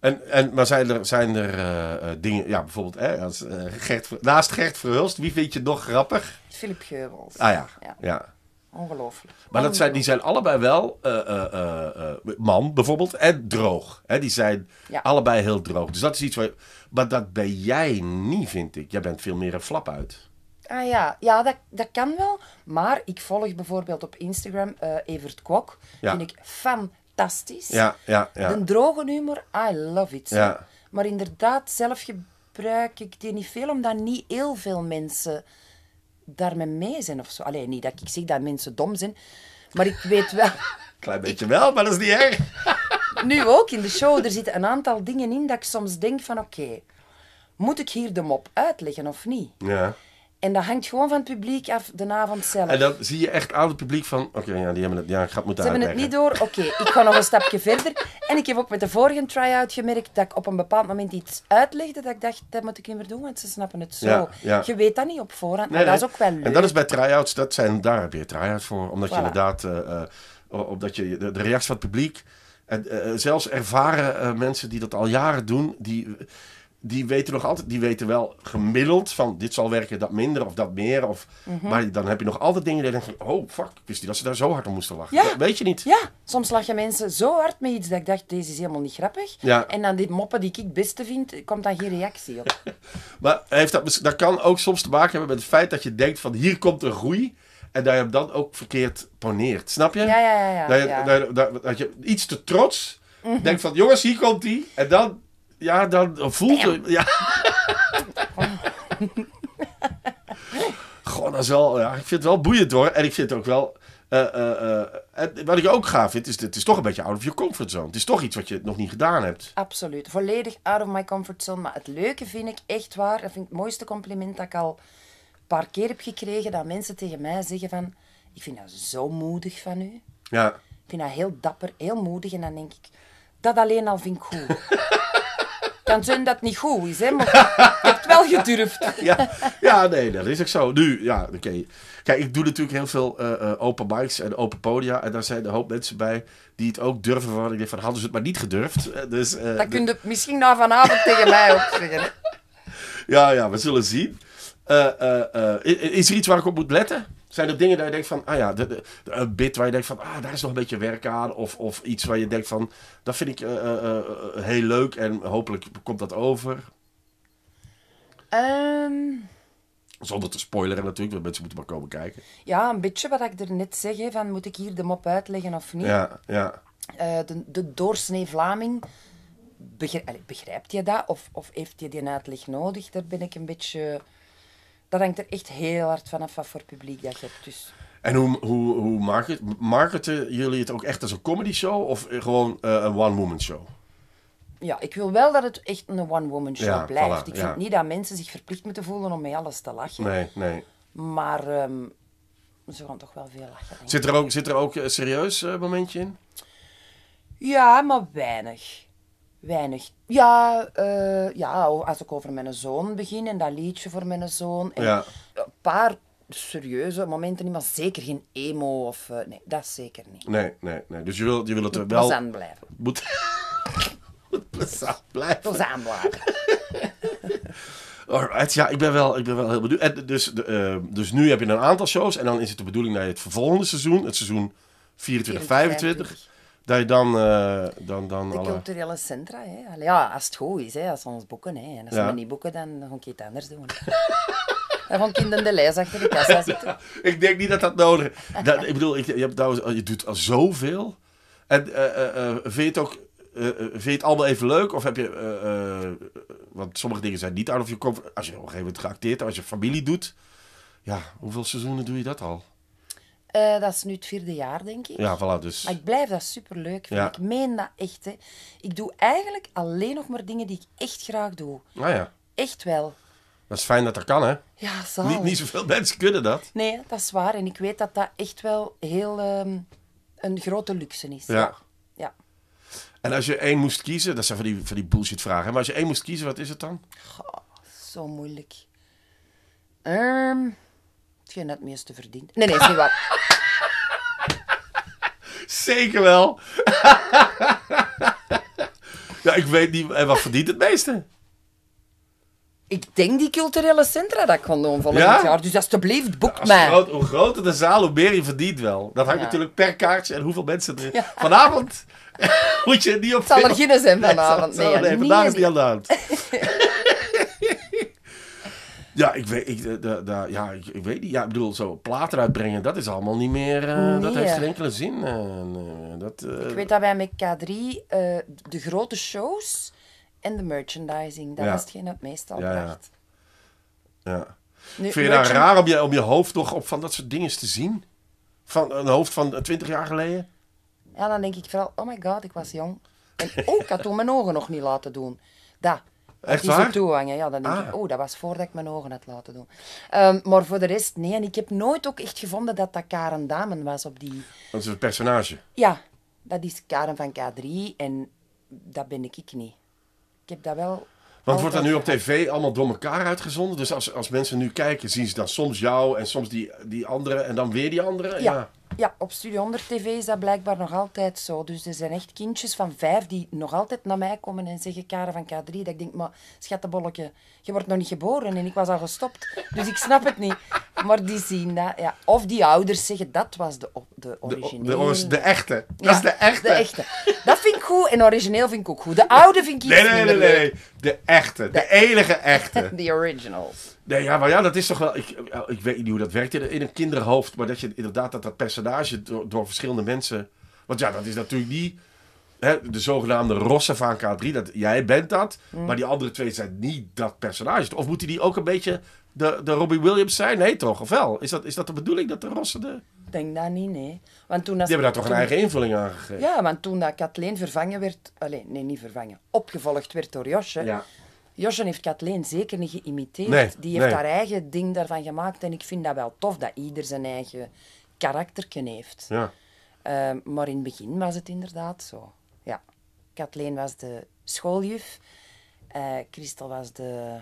Maar zijn er dingen... Ja, bijvoorbeeld als, naast Gert Verhulst, wie vind je nog grappig? Philip Geubels. Ah ja. Ongelooflijk. Maar die zijn allebei wel man bijvoorbeeld en droog. Hè, die zijn allebei heel droog. Dus dat is iets waar maar dat ben jij niet, vind ik. Jij bent veel meer een flap uit. Ah ja, dat kan wel. Maar ik volg bijvoorbeeld op Instagram Evert Kwok. Vind ik fantastisch. Ja. De droge humor, I love it. Ja. Maar inderdaad, zelf gebruik ik die niet veel, omdat niet heel veel mensen daarmee mee zijn of zo. Allee, niet dat ik zeg dat mensen dom zijn, maar ik weet wel... Klein beetje wel, maar dat is niet erg. Nu ook in de show, er zitten een aantal dingen in dat ik soms denk van oké, moet ik hier de mop uitleggen of niet? Ja. En dat hangt gewoon van het publiek af de avond zelf. En dan zie je echt aan het publiek van... Oké, die hebben het... Ja, ik ga het moeten Ze hebben uitleggen. het niet door. Oké, ik ga nog een stapje verder. En ik heb ook met de vorige try-out gemerkt dat ik op een bepaald moment iets uitlegde dat ik dacht, dat moet ik niet meer doen, want ze snappen het zo. Ja. Je weet dat niet op voorhand, Nee, maar dat is ook wel leuk. En dat is bij try-outs, daar heb je try-outs voor. Omdat je Voilà. inderdaad... omdat je de reactie van het publiek... En zelfs ervaren mensen die dat al jaren doen... Die weten nog altijd, die weten wel gemiddeld van dit zal werken, dat minder of dat meer. Maar dan heb je nog altijd dingen die je denkt van, oh fuck, ik wist niet dat ze daar zo hard om moesten lachen. Ja. Dat weet je niet. Ja, soms lachen mensen zo hard met iets dat ik dacht, deze is helemaal niet grappig. Ja. En dan die moppen die ik het beste vind, komt dan geen reactie op. Maar dat kan ook soms te maken hebben met het feit dat je denkt van hier komt een groei. En dat je hem dan ook verkeerd poneert. Snap je? Ja. Dat je iets te trots denkt van jongens, hier komt die. En dan... Ja, dan voelt het... Ja. Goh, dat is wel... Ja, ik vind het wel boeiend hoor. En ik vind het ook wel... wat ik ook gaaf vind, is het is toch een beetje out of your comfort zone. Het is toch iets wat je nog niet gedaan hebt. Absoluut. Volledig out of my comfort zone. Maar het leuke vind ik echt waar. Dat vind ik het mooiste compliment dat ik al een paar keer heb gekregen. Dat mensen tegen mij zeggen van... Ik vind dat zo moedig van u. Ja. Ik vind dat heel dapper, heel moedig. En dan denk ik... Dat alleen al vind ik goed. Kan zijn dat het niet goed is, hè, maar je hebt wel gedurfd. Nee, dat is ook zo. Nu, ja, oké. Kijk, ik doe natuurlijk heel veel open mics en open podia. En daar zijn een hoop mensen bij die het ook durven. Waarvan ik denk van, hadden ze het maar niet gedurfd. Dus, Dat kun je misschien nou vanavond tegen mij ook zeggen. Hè? Ja, we zullen zien. Is er iets waar ik op moet letten? Zijn er dingen dat je denkt van, een bit waar je denkt van, daar is nog een beetje werk aan. Of iets waar je denkt van, dat vind ik heel leuk en hopelijk komt dat over. Zonder te spoileren natuurlijk, want mensen moeten maar komen kijken. Ja, een beetje wat ik er net zeg, hè, van moet ik hier de mop uitleggen of niet? Ja. De doorsnee Vlaming, begrijpt je dat? Of heeft hij die uitleg nodig? Daar ben ik een beetje... Dat hangt er echt heel hard vanaf wat voor publiek dat je hebt. Dus. En hoe marketen jullie het ook echt als een comedy show of gewoon een one-woman show? Ja, ik wil wel dat het echt een one-woman show blijft. Voilà, Ik vind niet dat mensen zich verplicht moeten voelen om met alles te lachen. Nee. Maar ze gaan toch wel veel lachen. Denk ik. Zit er ook een serieus momentje in? Ja, maar weinig. Ja, als ik over mijn zoon begin en dat liedje voor mijn zoon. En een paar serieuze momenten niet, maar zeker geen emo of... nee, dat zeker niet. Nee. Dus je wil het er wel... Plezant blijven. Moet plezant blijven. Plezant blijven. Alright, ja, ik ben wel heel benieuwd. En dus nu heb je een aantal shows en dan is het de bedoeling dat je het vervolgende seizoen, het seizoen 24, 25... Dat je dan de culturele centra, hè. Allee, ja, als het goed is, hè, als ze ons boeken. Hè. En als ze me niet boeken, dan ga ik iets anders doen. Dan ga ik in de lijst achter de kassa zitten. Ik denk niet dat nodig is. Ik bedoel, je doet al zoveel. En vind je het allemaal even leuk? Of heb je... want sommige dingen zijn niet out of your comfort. Als je op een gegeven moment geacteerd hebt, als je familie doet. Ja, hoeveel seizoenen doe je dat al? Dat is nu het 4e jaar, denk ik. Ja, voilà, dus... Maar ik blijf dat superleuk vinden. Ik meen dat echt, hè. Ik doe eigenlijk alleen nog maar dingen die ik echt graag doe. Ah ja. Echt wel. Dat is fijn dat dat kan, hè? Ja, zalig. Niet zoveel mensen kunnen dat. Nee, dat is waar. En ik weet dat dat echt wel heel een grote luxe is. Ja. En als je één moest kiezen, dat zijn van die bullshit vragen, maar als je één moest kiezen, wat is het dan? Goh, zo moeilijk. Hetgeen dat het meeste verdient. Nee, is niet waar. Zeker wel. Nou, ik weet niet. En wat verdient het meeste? Ik denk die culturele centra dat ik ga doen volgend Ja? jaar. Dus alsjeblieft, boek Als mij. hoe groter de zaal, hoe meer je verdient wel. Dat hangt Ja. natuurlijk per kaartje en hoeveel mensen er... Ja. Vanavond moet je niet op... Het zal er geen zijn vanavond. Nee, Nee, vandaag is niet niet aan de hand. Ja, ik weet niet. Ja, ik bedoel, zo platen uitbrengen, dat is allemaal niet meer... Dat Nee. heeft geen enkele zin. Ik weet dat wij met K3 de grote shows en de merchandising, dat Ja. was hetgeen dat het meestal Ja, ja. bracht. Ja. Nu, Vind je nou raar om je hoofd nog op van dat soort dingen te zien? Van een hoofd van 20 jaar geleden? Ja, dan denk ik vooral, oh my god, ik was jong. En ik had toen mijn ogen nog niet laten doen. Dat. Echt die zo waar? toehangen. Ja, dan denk Ah. ik, dat was voordat ik mijn ogen had laten doen. Maar voor de rest, nee. En ik heb nooit ook echt gevonden dat dat Karen Damen was op die... Dat is een personage. Ja, dat is Karen van K3 en dat ben ik niet. Ik heb dat wel... Want wordt dat nu op altijd tv allemaal door elkaar uitgezonden? Dus als mensen nu kijken, zien ze dan soms jou en soms die andere en dan weer die andere? Ja. Ja, op Studio 100 TV is dat blijkbaar nog altijd zo. Dus er zijn echt kindjes van 5 die nog altijd naar mij komen en zeggen, Karen van K3, dat ik denk, maar schattenbolletje, je wordt nog niet geboren en ik was al gestopt. Dus ik snap het niet. Maar die zien dat, ja. Of die ouders zeggen, dat was de originele. De echte. Ja, Dat is de echte. De echte. Dat vind ik goed en origineel vind ik ook goed. De oude vind ik iets Nee. minder leuk. De echte. De enige echte. The originals. Nee, ja, maar ja, dat is toch wel... Ik weet niet hoe dat werkt in een kinderhoofd. Maar dat je inderdaad dat personage door verschillende mensen... Want ja, dat is natuurlijk niet... Hè, de zogenaamde rossen van K3. Jij bent dat. Maar die andere twee zijn niet dat personage. Of moeten die ook een beetje de Robbie Williams zijn? Nee toch? Of wel? Is dat de bedoeling dat de rossen de... Ik denk dat niet, nee. Want toen Die hebben daar toch een eigen invulling aan gegeven? Ja, want toen dat Kathleen vervangen werd... Nee, niet vervangen. Opgevolgd werd door Josje. Ja. Josje heeft Kathleen zeker niet geïmiteerd. Nee, Die heeft nee. haar eigen ding daarvan gemaakt. En ik vind dat wel tof, dat ieder zijn eigen karakterken heeft. Ja. Maar in het begin was het inderdaad zo. Ja. Kathleen was de schooljuf. Christel was de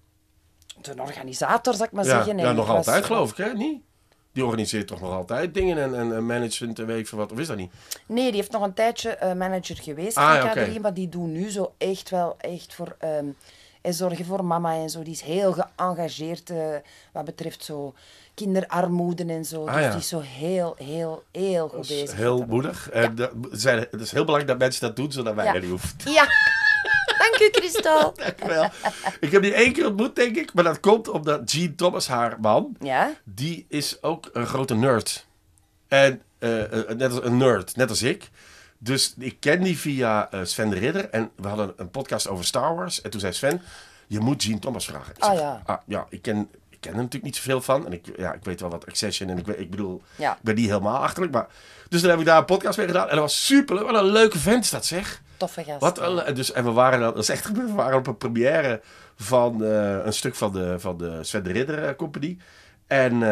organisator, zal ik maar zeggen. Ja, En nog ik was- altijd geloof ik, hè? Niet? Die organiseert toch nog altijd dingen en management en weet ik veel wat. Of is dat niet? Nee, die heeft nog een tijdje manager geweest Ah, van ja, K3, oké. maar die doet nu zo echt voor en zorgen voor mama en zo. Die is heel geëngageerd wat betreft zo kinderarmoede en zo. Ah, dus ja. die is zo heel goed Dat is bezig. heel met dat. moedig. En het is heel belangrijk dat mensen dat doen, zodat wij Ja. dat niet hoeven. Ja, dank u, Christel. Dankjewel. Ik heb die 1 keer ontmoet, denk ik. Maar dat komt omdat Gene Thomas, haar man, Ja? die is ook een grote nerd. En net als een nerd, net als ik. Dus ik ken die via Sven de Ridder. En we hadden een podcast over Star Wars. En toen zei Sven, je moet Gene Thomas vragen. Ik Ah, zeg, ja. ja, ik ken er natuurlijk niet zoveel van. En ik weet wel wat Accession. En ik bedoel, Ja. ik ben niet helemaal achterlijk. Maar, dus dan heb ik daar een podcast mee gedaan. En dat was super. Wat een leuke vent is dat, zeg. Toffe gast. Wat en we waren dan, dat is echt gebeurd, we waren op een première van een stuk van de Sven de Ridder Company. En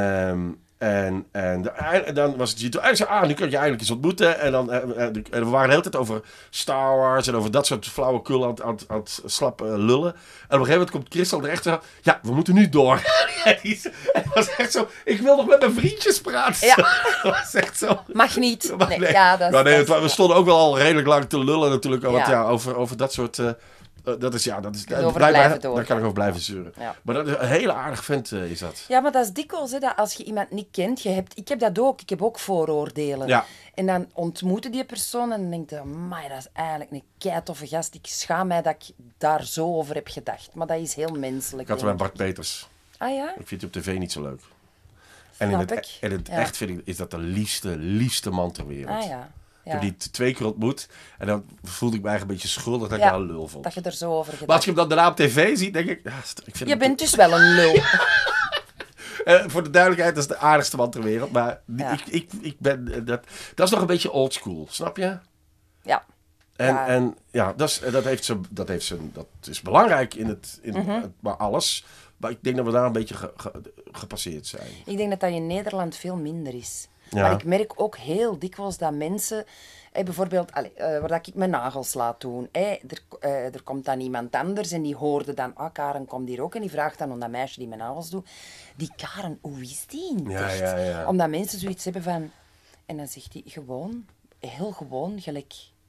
dan was het Gito. En zei, nu kun je eindelijk eens ontmoeten. En we waren de hele tijd over Star Wars en over dat soort flauwekul aan het slap lullen. En op een gegeven moment komt Christel er echt zo. Ja, we moeten nu door. En het was echt zo. Ik wil nog met mijn vriendjes praten. Ja. Dat was echt zo. Mag niet. Maar Nee, nee. ja, dat is, Nou, nee, dat is- we stonden ook wel al redelijk lang te lullen natuurlijk. Want Ja. ja, over dat soort... dat is over blijkbaar- blijven doorgaan. daar kan ik over blijven zeuren. Ja. Maar dat is een hele aardig vent is dat. Ja, maar dat is dikwijls, hè, dat als je iemand niet kent, ik heb dat ook, ik heb ook vooroordelen. Ja. En dan ontmoeten die persoon en dan denk je, amai, dat is eigenlijk een keitoffe gast. Ik schaam mij dat ik daar zo over heb gedacht. Maar dat is heel menselijk. Ik had bij denk Bart Peters. ik. Ah ja? Ik vind die op tv niet zo leuk. En in Snap het, ik. in het Ja. echt vind ik, is dat de liefste man ter wereld. Ah ja. Ik heb die 2 keer ontmoet. En dan voelde ik me eigenlijk een beetje schuldig dat ik Ja, jou een lul vond. dat je er zo over Maar als gedacht je hem dan daarna op tv ziet, denk ik... Ja, ik vind Je hem- bent dus wel een lul. voor de duidelijkheid, dat is de aardigste man ter wereld. Maar Ja. ik ben... dat is nog een beetje oldschool, snap je? Ja. En Ja. dat is belangrijk maar alles. Maar ik denk dat we daar een beetje gepasseerd zijn. Ik denk dat dat in Nederland veel minder is. Ja. Maar ik merk ook heel dikwijls dat mensen... bijvoorbeeld, waar dat ik mijn nagels laat doen. Er komt dan iemand anders en die hoorde dan... Ah, Karen komt hier ook. En die vraagt dan aan dat meisje die mijn nagels doet... Die Karen, hoe is die in het Ja, echt? ja, ja. Omdat mensen zoiets hebben van... En dan zegt hij gewoon, heel gewoon, gelijk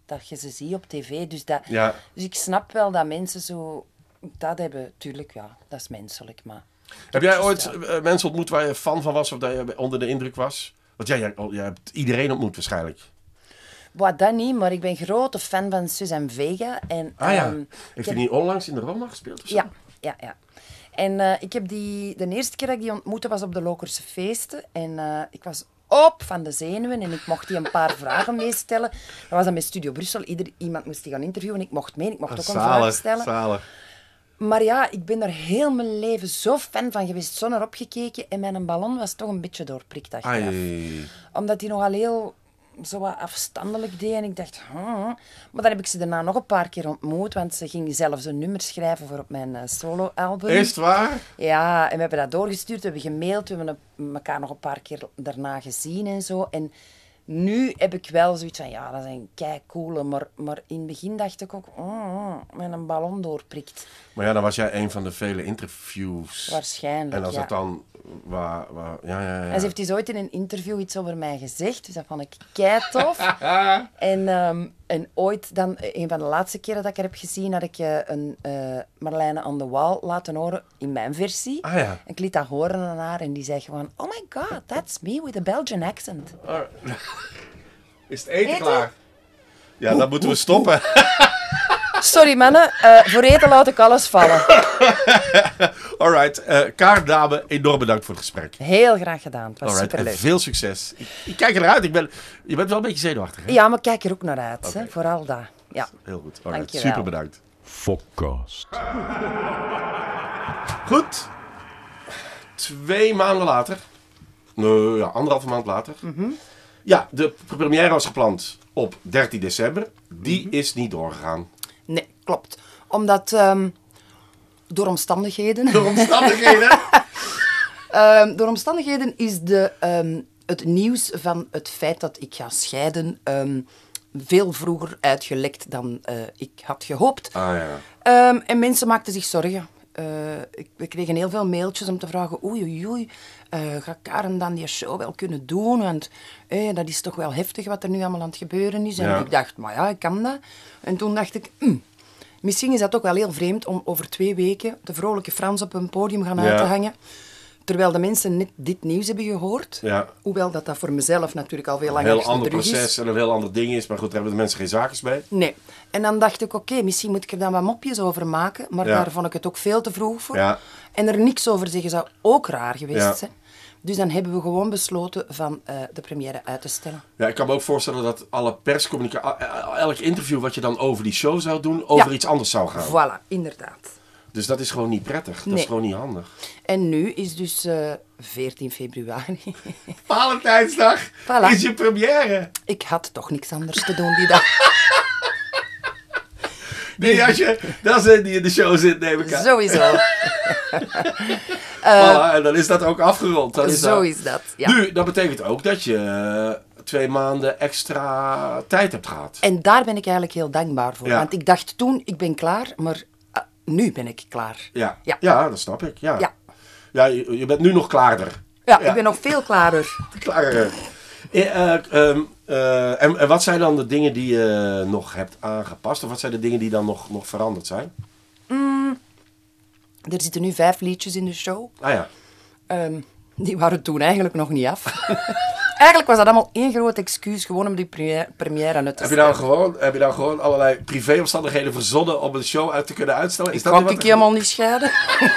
dat je ze ziet op tv. Dus ik snap wel dat mensen zo dat hebben. Tuurlijk, ja, dat is menselijk, maar... Heb jij ooit mensen ontmoet waar je fan van was of dat je onder de indruk was? Want jij hebt iedereen ontmoet waarschijnlijk. Dat niet, maar ik ben grote fan van Suzanne Vega. En, Heeft hij niet onlangs in de Roma gespeeld of zo? Ja. En ik heb de eerste keer dat ik die ontmoette was op de Lokerse feesten. En ik was op van de zenuwen en ik mocht die een paar vragen meestellen. Dat was dan bij Studio Brussel. Iemand moest die gaan interviewen en ik mocht mee. Ik mocht ook een vraag stellen. Zalig. Maar ja, ik ben er heel mijn leven zo fan van geweest. Zo naar opgekeken. En mijn ballon was toch een beetje doorprikt achteraf. Omdat hij nogal heel zo wat afstandelijk deed. En ik dacht, Maar dan heb ik ze daarna nog een paar keer ontmoet. Want ze ging zelfs een nummer schrijven voor op mijn solo-album. Is het waar? Ja, en we hebben dat doorgestuurd. We hebben gemaild. We hebben elkaar nog een paar keer daarna gezien en zo. En nu heb ik wel zoiets van, ja, dat zijn keicoole. Maar in het begin dacht ik ook, met een ballon doorprikt. Maar ja, dan was jij een van de vele interviews. Waarschijnlijk, En als dat dan... Ja. En ze heeft dus ooit in een interview iets over mij gezegd. Dus dat vond ik keitof. En ooit dan, een van de laatste keren dat ik haar heb gezien, had ik een Marlijne on the Wall laten horen in mijn versie. En ik liet dat horen aan haar en die zei gewoon, oh my god, that's me with a Belgian accent. Is het eten klaar? Ja, dan moeten we stoppen. Sorry mannen, voor eten laat ik alles vallen. Alright, Kaardame, enorm bedankt voor het gesprek. Heel graag gedaan, het was Alright, superleuk. en veel succes. Ik kijk eruit, je bent wel een beetje zenuwachtig, hè? Ja, maar ik kijk er ook naar uit, hè, vooral dat. Ja. Heel goed, alright, Dankjewel. super bedankt. Fokkast. Goed. 2 maanden later. Nee, ja, 1,5 maand later. Ja, de première was gepland op 13 december. Die is niet doorgegaan. Nee, klopt. Omdat door omstandigheden... Door omstandigheden? Door omstandigheden is het nieuws van het feit dat ik ga scheiden veel vroeger uitgelekt dan ik had gehoopt. En mensen maakten zich zorgen. We kregen heel veel mailtjes om te vragen, oei, gaat Karen dan die show wel kunnen doen? Want dat is toch wel heftig wat er nu allemaal aan het gebeuren is. En ik dacht, maar ja, ik kan dat. En toen dacht ik, misschien is dat ook wel heel vreemd om over 2 weken de vrolijke Frans op een podium gaan uit te hangen. Terwijl de mensen net dit nieuws hebben gehoord. Ja. Hoewel dat voor mezelf natuurlijk al veel langer achter de rug is. Een heel ander proces is. en een heel ander ding is. Maar goed, daar hebben de mensen geen zakens mee. Nee. En dan dacht ik, oké, misschien moet ik er dan wat mopjes over maken. Maar daar vond ik het ook veel te vroeg voor. Ja. En er niks over zeggen zou ook raar geweest zijn. Dus dan hebben we gewoon besloten van de première uit te stellen. Ja, ik kan me ook voorstellen dat alle perscommunicatie, elk interview wat je dan over die show zou doen, over iets anders zou gaan. Voilà, inderdaad. Dus dat is gewoon niet prettig. Dat is gewoon niet handig. En nu is dus 14 februari. Valentijnsdag is je première. Ik had toch niks anders te doen die dag. Nee, als je dat is die in de show zit, neem ik aan. Sowieso. Voilà, en dan is dat ook afgerond. Is dat, ja. Nu, dat betekent ook dat je 2 maanden extra tijd hebt gehad. En daar ben ik eigenlijk heel dankbaar voor. Ja. Want ik dacht toen, ik ben klaar, maar nu ben ik klaar. Ja, dat snap ik. Ja, je bent nu nog klaarder. Ja, ik ben nog veel klaarder. Klaarder. En wat zijn dan de dingen die je nog hebt aangepast? Of wat zijn de dingen die dan nog veranderd zijn? Er zitten nu 5 liedjes in de show. Die waren toen eigenlijk nog niet af. Eigenlijk was dat allemaal één groot excuus gewoon om die première uit te stellen. Heb je dan gewoon allerlei privéomstandigheden verzonnen om een show uit te kunnen uitstellen? Ik kan ik helemaal niet scheiden.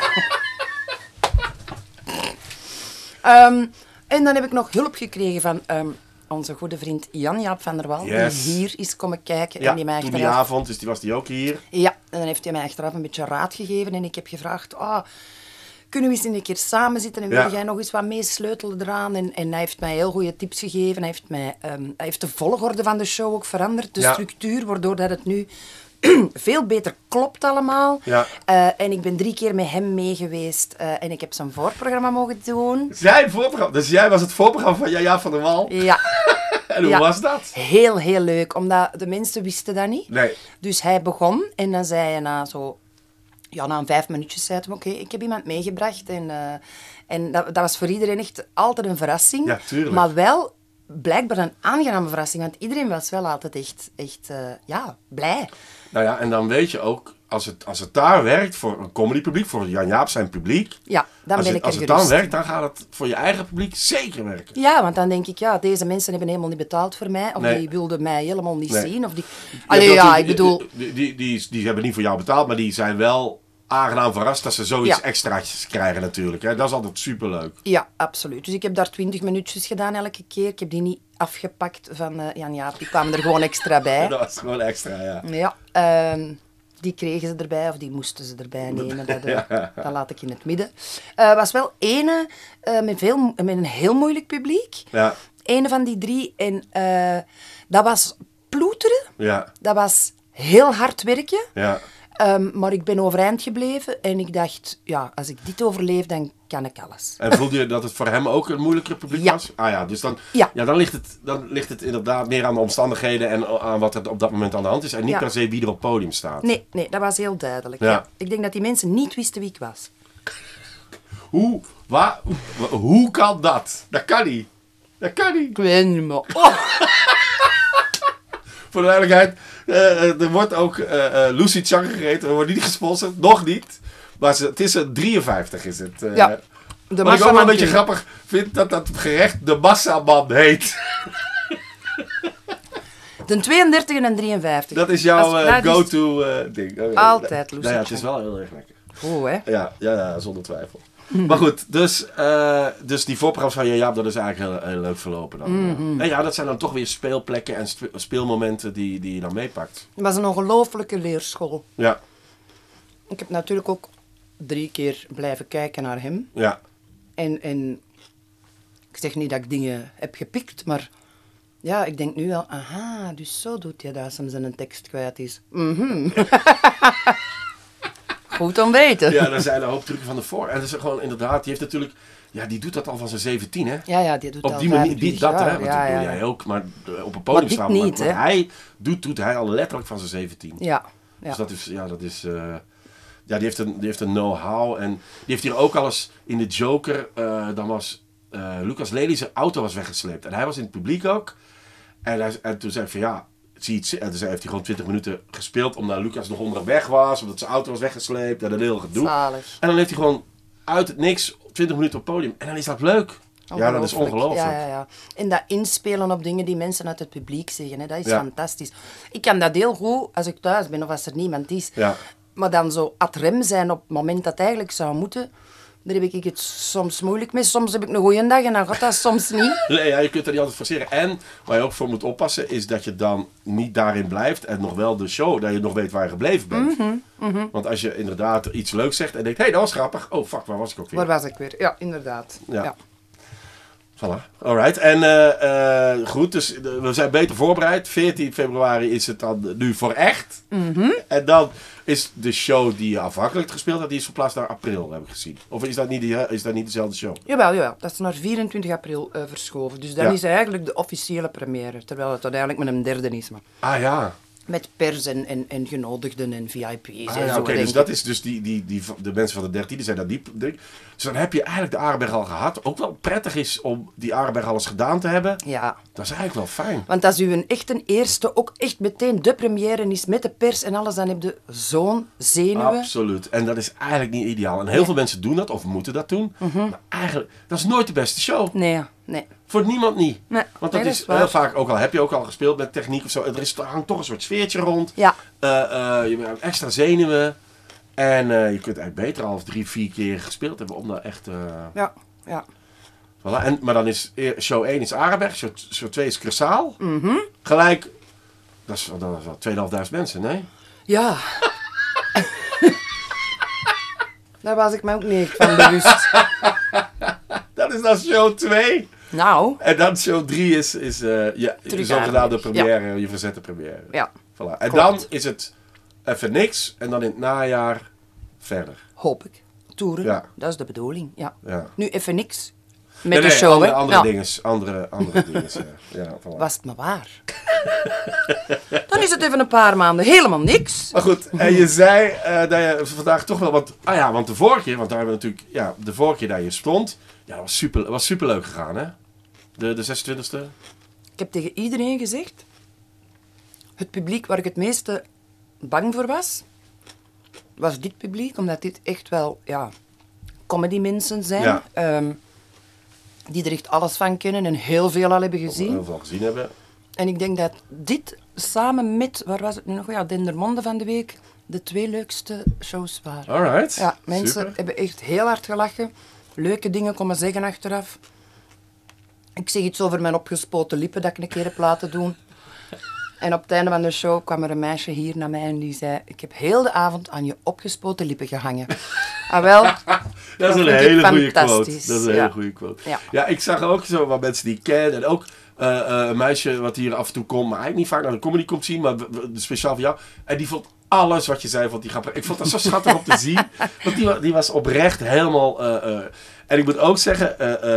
En dan heb ik nog hulp gekregen van onze goede vriend Jan-Jaap van der Wal. Yes. Die hier is komen kijken. En die mij toen die avond, dus was die ook hier. Ja, en dan heeft hij mij achteraf een beetje raad gegeven. En ik heb gevraagd, kunnen we eens een keer samen zitten en wil jij nog eens wat meesleutelen eraan? En hij heeft mij heel goede tips gegeven. Hij heeft de volgorde van de show ook veranderd. De structuur, waardoor dat het nu veel beter klopt allemaal. Ja. En ik ben 3 keer met hem mee geweest. En ik heb zijn voorprogramma mogen doen. Zijn voorprogramma? Dus jij was het voorprogramma van Jan-Jaap van der Wal? Ja. En hoe was dat? Heel, heel leuk. Omdat de mensen wisten dat niet. Nee. Dus hij begon en dan zei hij na een 5 minuutjes zei hij, oké, ik heb iemand meegebracht. En dat was voor iedereen echt altijd een verrassing. Ja, tuurlijk. Maar wel blijkbaar een aangename verrassing. Want iedereen was wel altijd echt blij. Nou ja, en dan weet je ook, als het daar werkt voor een comedypubliek, voor Jan Jaap zijn publiek. Ja, dan ben ik er Als het gerust. dan werkt, dan gaat het voor je eigen publiek zeker werken. Ja, want dan denk ik, deze mensen hebben helemaal niet betaald voor mij. Of Nee. die wilden mij helemaal niet Nee. zien. Of die... Ja, ik bedoel... Die hebben niet voor jou betaald, maar die zijn wel aangenaam verrast dat ze zoiets extraatjes krijgen natuurlijk. Hè? Dat is altijd superleuk. Ja, absoluut. Dus ik heb daar 20 minuutjes gedaan elke keer. Ik heb die niet afgepakt van Jan Jaap. Die kwamen er gewoon extra bij. Dat was gewoon extra, ja. Ja, die kregen ze erbij of die moesten ze erbij nemen. Dat laat ik in het midden. Was wel ene met een heel moeilijk publiek. Ja, Ene van die 3. En dat was ploeteren. ja, Dat was heel hard werken. ja. Maar ik ben overeind gebleven. En ik dacht, als ik dit overleef, dan kan ik alles. En voelde je dat het voor hem ook een moeilijker publiek Ja. was? Ah ja, dus dan, Ja. dan ligt het inderdaad meer aan de omstandigheden en aan wat er op dat moment aan de hand is. En niet Ja. per se wie er op het podium staat. Nee, dat was heel duidelijk. Ja. Ja. Ik denk dat die mensen niet wisten wie ik was. Hoe kan dat? Dat kan niet. Dat kan niet. Ik weet niet meer. Oh. Voor de duidelijkheid, er wordt ook Lucy Chang gegeten. We worden niet gesponsord, nog niet. Maar het is een 53 is het. Ja. Wat De ik ook wel massaman een beetje king. grappig vind, dat gerecht de massaman heet. De 32 en 53. Dat is jouw Dat is go-to ding. Altijd Lucy Nou ja, het Chang. is wel heel erg lekker. Oh, hè? Ja, zonder twijfel. Maar goed, dus die voorprogramma's van Jaap, dat is eigenlijk heel leuk verlopen dan. En ja, dat zijn dan toch weer speelplekken en speelmomenten die je dan meepakt. Het was een ongelofelijke leerschool. Ja, Ik heb natuurlijk ook 3 keer blijven kijken naar hem. ja. En ik zeg niet dat ik dingen heb gepikt, maar ja, ik denk nu wel, aha, dus zo doet hij dat als hem zijn tekst kwijt is. Goed om weten. Ja, daar zijn een hoop trucken van de voor. En dat is gewoon inderdaad, die heeft natuurlijk, ja, die doet dat al van zijn 17, hè? Ja, die doet Op al die manier, 25 niet dat, hè? jaar. Want Ja, dat doe ja. jij ook, maar op een podium dit staan. niet, wat hè? hij doet hij al letterlijk van zijn 17. Ja. Dus dat is, die heeft een know-how. En die heeft hier ook al eens in de Joker, dan was Lucas Lely, zijn auto was weggesleept. En hij was in het publiek ook. En toen zei ik van ja, zie je het, en toen heeft hij gewoon 20 minuten gespeeld, omdat Lucas nog onderweg was, omdat zijn auto was weggesleept en dat hele gedoe. Zalig. En dan heeft hij gewoon uit het niks 20 minuten op het podium. En dan is dat leuk. Ja, dat is ongelooflijk. Ja. En dat inspelen op dingen die mensen uit het publiek zeggen, hè, dat is Ja. fantastisch. Ik kan dat heel goed als ik thuis ben of als er niemand is. Ja. Maar dan zo ad rem zijn op het moment dat het eigenlijk zou moeten, daar heb ik het soms moeilijk mee. Soms heb ik een goeie dag en dan gaat dat soms niet. Nee, ja, je kunt er niet altijd forceren. En waar je ook voor moet oppassen, is dat je dan niet daarin blijft en nog wel de show, dat je nog weet waar je gebleven bent. Want als je inderdaad iets leuks zegt en denkt, hé, dat was grappig. Oh, fuck, waar was ik ook weer? Waar was ik weer? Ja, inderdaad. Ja. Ja. Voilà, alright. En goed, dus we zijn beter voorbereid. 14 februari is het dan nu voor echt. En dan is de show die je afhankelijk gespeeld had, die is verplaatst naar april, heb ik gezien. Of is dat niet dezelfde show? Jawel. Dat is naar 24 april verschoven. Dus dan Ja. is eigenlijk de officiële première. Terwijl het uiteindelijk met een derde is. Maar Ah ja. met pers en genodigden en VIP's Ah, en ja, zo. oké, denk dus ik. dat is dus de mensen van de 13, die zijn dat diep. Dus dan heb je eigenlijk de Arenberg al gehad. Ook wel prettig is om die Arenberg al eens gedaan te hebben. Ja. Dat is eigenlijk wel fijn. Want als u echt een eerste, ook echt meteen de première is met de pers en alles, dan heb je zo'n zenuwen. Absoluut. En dat is eigenlijk niet ideaal. En heel veel mensen doen dat, of moeten dat doen. Maar eigenlijk, dat is nooit de beste show. Nee. Voor niemand niet. Nee, Want nee, dat dat is is waar. heel vaak, ook al heb je ook al gespeeld met techniek of zo, er hangt toch een soort sfeertje rond. Ja. Je hebt extra zenuwen. En je kunt eigenlijk beter al 3-4 keer gespeeld hebben om daar echt... Ja. Voilà. Maar dan is show 1 is Arenberg, show 2 is Curaçao. Gelijk, dat is wel 2500 mensen, nee? Ja. Daar was ik me ook niet echt van bewust. Dat is dan show 2. Nou, En dan show 3 is je Terug zogenaamde Arenberg, première, je verzette première. ja, Voilà. En Klopt. dan is het even niks en dan in het najaar verder. hoop ik. Toeren, Ja. dat is de bedoeling. Ja. Ja. Nu even niks met Nee, de show, andere, hè. andere Ja. dingen. Andere dingen. Ja, voilà. Was het maar waar. Dan is het even een paar maanden helemaal niks. Maar goed, en je zei dat je vandaag toch wel wat... Ah ja, want de vorige keer, want daar hebben we natuurlijk... Ja, de vorige keer dat je stond, ja, dat was super leuk gegaan, hè? De 26e. heb tegen iedereen gezegd, het publiek waar ik het meeste bang voor was dit publiek, omdat dit echt wel, ja, comedy-mensen zijn. Ja. Die er echt alles van kennen en heel veel al hebben gezien. Heel veel gezien hebben. En ik denk dat dit samen met, waar was het nu nog? Ja, Dendermonde van de week, de 2 leukste shows waren. Alright. Ja, mensen Super. hebben echt heel hard gelachen. Leuke dingen komen zeggen achteraf. Ik zeg iets over mijn opgespoten lippen dat ik een keer heb laten doen. En op het einde van de show kwam er een meisje hier naar mij en die zei: ik heb heel de avond aan je opgespoten lippen gehangen. Ah wel, Dat is een vind ik hele goede quote. fantastisch. Dat is een Ja. hele goede quote. Ja. Ja, ik zag ook zo wat mensen die ik ken. En ook een meisje wat hier af en toe komt, maar eigenlijk niet vaak naar de comedy komt zien, maar speciaal voor jou. En die vond alles wat je zei, vond die grappig. Ik vond dat zo schattig om te zien. Want die was oprecht helemaal... en ik moet ook zeggen,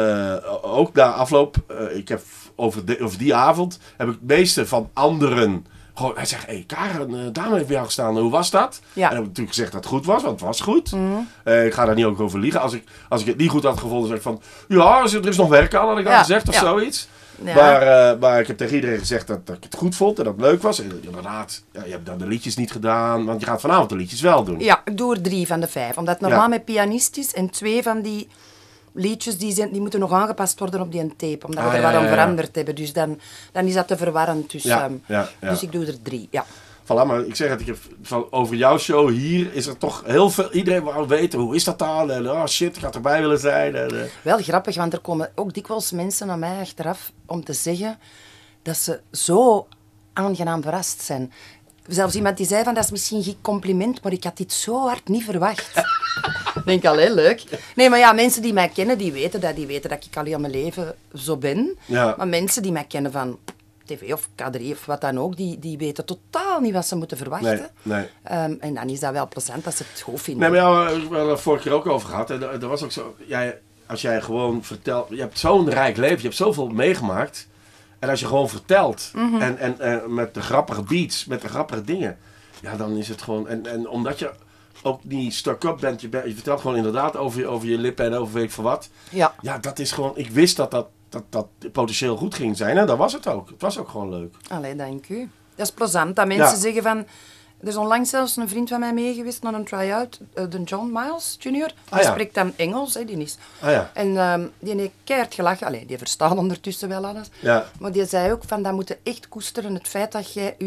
ook na afloop, ik heb over die avond, heb ik het meeste van anderen... Gewoon, hij zegt, hé Karen, Dame heeft bij jou gestaan, hoe was dat? Ja. En dan heb ik natuurlijk gezegd dat het goed was, want het was goed. Ik ga daar niet ook over liegen. Als ik het niet goed had gevonden, zeg ik van... Ja, er is nog werk aan, had ik dan Ja, gezegd, of ja. zoiets. Ja. Maar ik heb tegen iedereen gezegd dat ik het goed vond en dat het leuk was. En inderdaad, ja, je hebt dan de liedjes niet gedaan, want je gaat vanavond de liedjes wel doen. ja, ik doe er 3 van de 5. Omdat het normaal Ja. met pianist is en 2 van die liedjes die moeten nog aangepast worden op die tape. Omdat we Ah, er ja, wat aan ja, ja. veranderd hebben. Dus dan is dat te verwarrend. Dus, Ja, ja. dus ik doe er 3, ja. Voilà, maar ik zeg het, over jouw show hier is er toch heel veel... Iedereen wou weten, hoe is dat dan? En oh shit, ik had erbij willen zijn. En, Wel grappig, want er komen ook dikwijls mensen naar mij achteraf om te zeggen dat ze zo aangenaam verrast zijn. Zelfs iemand die zei van, dat is misschien geen compliment, maar ik had dit zo hard niet verwacht. Ik denk al, heel leuk. Nee, maar ja, mensen die mij kennen, die weten dat ik al heel mijn leven zo ben. Ja. Maar mensen die mij kennen van tv of K3 of wat dan ook, die weten totaal niet wat ze moeten verwachten. Nee. En dan is dat wel plezant als ze het goed vinden. Nee, maar ja, we hebben het vorige keer ook over gehad. En dat was ook zo... Als jij gewoon vertelt... Je hebt zo'n rijk leven, je hebt zoveel meegemaakt. En als je gewoon vertelt, en met de grappige beats, met de grappige dingen, ja, dan is het gewoon... En omdat je ook niet stuck-up bent, je vertelt gewoon inderdaad over je lippen en over weet ik veel wat. Ja. Ja, dat is gewoon... Ik wist dat potentieel goed ging zijn en dat was het ook. Het was ook gewoon leuk. Allee, dank u. Dat is plezant, dat mensen Ja. zeggen van... Er is onlangs zelfs een vriend van mij mee geweest naar een try-out, de John Miles Jr. Die ja. spreekt dan Engels, hè, die is. Ah ja. En die heeft keihard gelachen. Allee, die verstaat ondertussen wel alles. Ja. Maar die zei ook van, dat moet je echt koesteren, het feit dat jij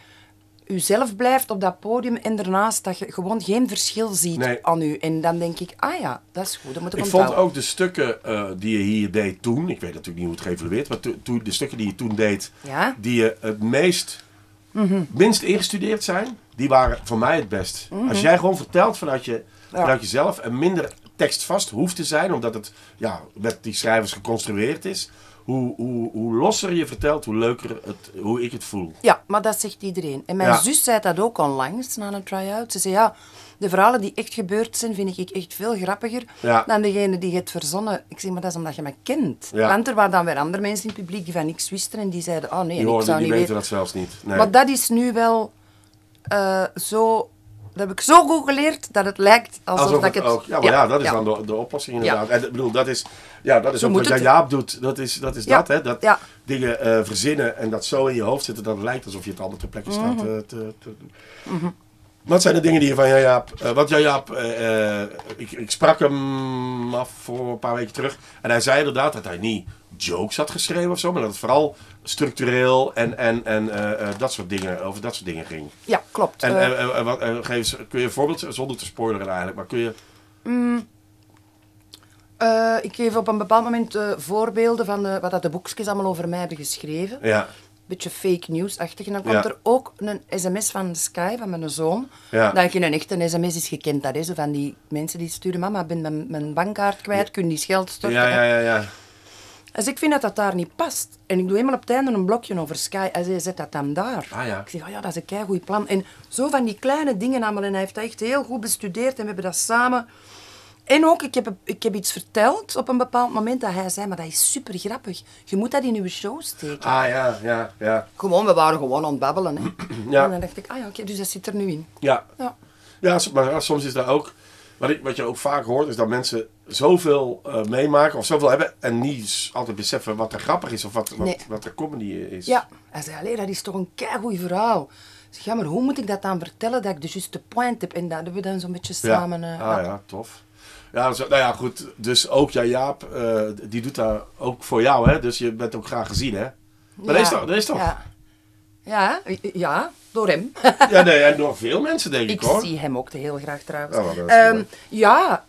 jezelf blijft op dat podium en daarnaast dat je gewoon geen verschil ziet Nee. aan u. En dan denk ik, ah ja, dat is goed, dat moet ik Ik onthouden. vond ook de stukken die je hier deed toen, ik weet natuurlijk niet hoe het geëvalueerd, maar de stukken die je toen deed, Ja? die je het minst ingestudeerd zijn, die waren voor mij het best. Als jij gewoon vertelt vanuit jezelf en minder tekstvast hoeft te zijn, omdat het met die schrijvers geconstrueerd is, hoe losser je vertelt, hoe leuker hoe ik het voel. Ja, maar dat zegt iedereen. En mijn Ja. zus zei dat ook onlangs, na een try-out. Ze zei, ja, de verhalen die echt gebeurd zijn, vind ik echt veel grappiger Ja. dan degene die je hebt verzonnen. Ik zeg, maar dat is omdat je me kent. Ja. Want er waren dan weer andere mensen in het publiek die van niks wisten en die zeiden, oh nee, Die ik zou niet weten weten. dat zelfs niet. Nee. Maar dat is nu wel zo... Dat heb ik zo goed geleerd dat het lijkt alsof dat ik het... ook. Ja, maar ja, dat is dan de oplossing inderdaad. En ik bedoel, dat is Zo ook moet wat het. Jaap doet. Dat is Ja. dat, hè. Dat Ja. dingen verzinnen en dat zo in je hoofd zitten dat het lijkt alsof je het allemaal ter plekke staat te doen. Wat zijn de dingen die je van Jaap... Want Jaap, ik sprak hem af voor een paar weken terug. En hij zei inderdaad dat hij niet jokes had geschreven of zo. Maar dat het vooral structureel en dat soort dingen, over dat soort dingen ging. Ja, klopt. En geef eens, kun je een voorbeeld, zonder te spoileren eigenlijk, maar kun je... Ik geef op een bepaald moment voorbeelden van wat dat de boekjes allemaal over mij hebben geschreven. Ja, Beetje fake news-achtig. En dan komt Ja. er ook een sms van Sky, van mijn zoon. Ja. Dat geen echte sms is gekend. Dat is zo van die mensen die sturen, mama, ik ben mijn bankkaart kwijt, kun je die geld storten? ja. Dus ik vind dat daar niet past. En ik doe helemaal op het einde een blokje over Sky. En hij zet dat dan daar. Ah, ja. Ik zeg, oh ja, dat is een keigoed plan. En zo van die kleine dingen allemaal. En hij heeft dat echt heel goed bestudeerd. En we hebben dat samen... En ook, ik heb iets verteld op een bepaald moment dat hij zei, maar dat is super grappig. Je moet dat in uw show steken. Ah, ja. Gewoon, we waren gewoon aan het babbelen. Hè. Ja. En dan dacht ik, oké, dus dat zit er nu in. Ja. Ja. Ja, maar soms is dat ook... Wat je ook vaak hoort is dat mensen zoveel meemaken of zoveel hebben en niet altijd beseffen wat er grappig is of wat er comedy is. Ja, hij zei, allee, dat is toch een keigoed verhaal. Ik zeg, ja, maar hoe moet ik dat dan vertellen dat ik de juiste point heb? En dat hebben we dan zo'n beetje samen... Ja, tof. Ja, dus, nou ja, goed. Dus ook Jaap, die doet dat ook voor jou, hè? Dus je bent ook graag gezien, hè? Maar dat is toch? Ja, door hem. Ja, nee, en door veel mensen, denk ik, hoor. Ik zie hem ook heel graag, trouwens. Oh, dat is mooi. Ja,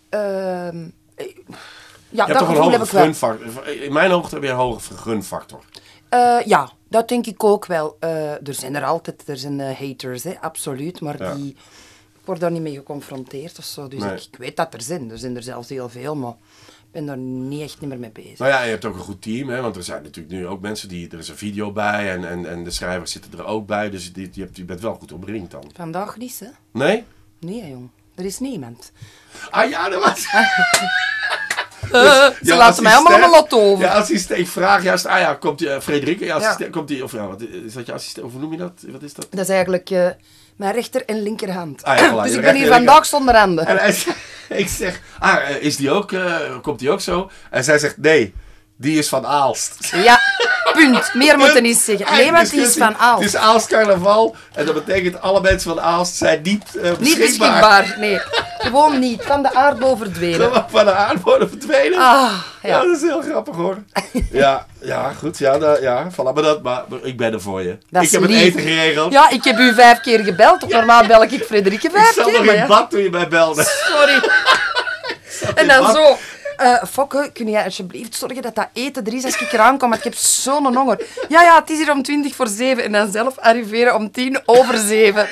je hebt toch een hoge gunfactor. In mijn ogen heb je een hoge gunfactor. Ja, dat denk ik ook wel. Er zijn haters, hè, absoluut. Maar ik word daar niet mee geconfronteerd of zo. Dus Nee. ik weet dat er zijn. Er zijn er zelfs heel veel, maar ik ben daar niet meer mee bezig. Nou ja, je hebt ook een goed team, hè? Want er zijn natuurlijk nu ook mensen er is een video bij en de schrijvers zitten er ook bij. Dus je bent wel goed omringd dan. Vandaag niet, hè? Nee? Nee, jong. Er is niemand. Ah ja, dat was... Ze laten mij allemaal een lot over. Ja, assistent, ik vraag juist, komt die Frederike, komt die, of ja, wat is dat je assistent, of hoe noem je dat? Wat is dat? Dat is eigenlijk mijn rechter en linkerhand. Ah, ja, voilà, dus je ik ben rechter hier en vandaag zonder handen. En ik zeg, is die ook, komt die ook zo? En zij zegt, nee, die is van Aalst. Ja, punt. Meer moeten niet zeggen. Nee, want die is van Aalst. Het is Aalst carnaval en dat betekent alle mensen van Aalst zijn niet beschikbaar. Niet beschikbaar, nee. Gewoon niet. Van de aardbol verdwenen. Gewoon van de aardbodem verdwenen. Ah, Ja, dat is heel grappig hoor. Ja, goed. Maar ik ben er voor je. Dat Ik is heb het lief. eten geregeld. Ja, ik heb u 5 keer gebeld. Normaal bel ik Frederike 5 Ik zat keer. nog Maar in ja. bad toen je mij belde. Sorry. En in dan bad. zo. Fokke, kun jij alsjeblieft zorgen dat dat eten er is als ik eraan kom? Want ik heb zo'n honger. Ja, het is hier om 7:20. En dan zelf arriveren om 7:10.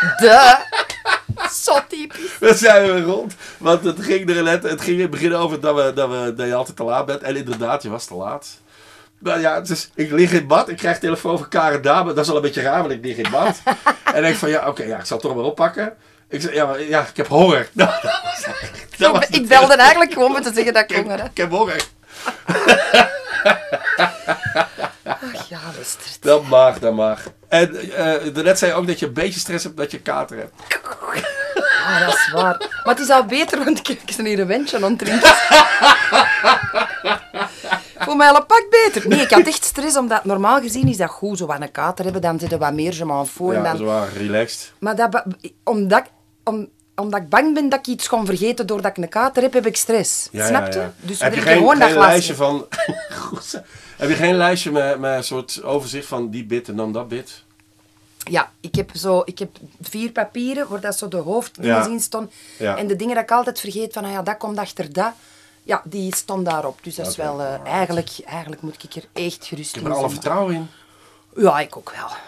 Zo typisch. Dan zijn we rond. Want het ging in het begin over dat je altijd te laat bent. En inderdaad, je was te laat. Nou ja, dus ik lig in bad. Ik krijg telefoon van Karen Dame. Dat is al een beetje raar, want ik lig in bad. En denk van, ik zal het toch maar oppakken. Ik zeg, ik heb honger. Ik belde eigenlijk gewoon om te zeggen dat ik honger heb. Ik heb honger. Ach ja, luister. Dat mag. En daarnet zei je ook dat je een beetje stress hebt dat je kater hebt. Ah, dat is waar. Maar het is al beter, want ik ben hier een wensje aan het drinken. Voor mij al een pak beter. Nee, ik had echt stress, omdat normaal gezien is dat goed, zo wat een kater hebben, dan zit er wat meer je m'en voor. Ja, dan... zwaar, relaxed. Maar omdat ik bang ben dat ik iets kon vergeten doordat ik een kater heb ik stress. Snap je? Ja. Dus we Heb je drinken gewoon dat geen glasje. lijstje van... Heb je geen lijstje met een soort overzicht van die bit en dan dat bit? Ja, ik heb 4 papieren waar dat zo de hoofddingen in stonden. Ja. En de dingen dat ik altijd vergeet van, dat komt achter dat. Ja, die stond daarop. Dus dat is wel... eigenlijk moet ik er echt gerust Ik in heb er alle zijn. vertrouwen in. Ja, ik ook wel.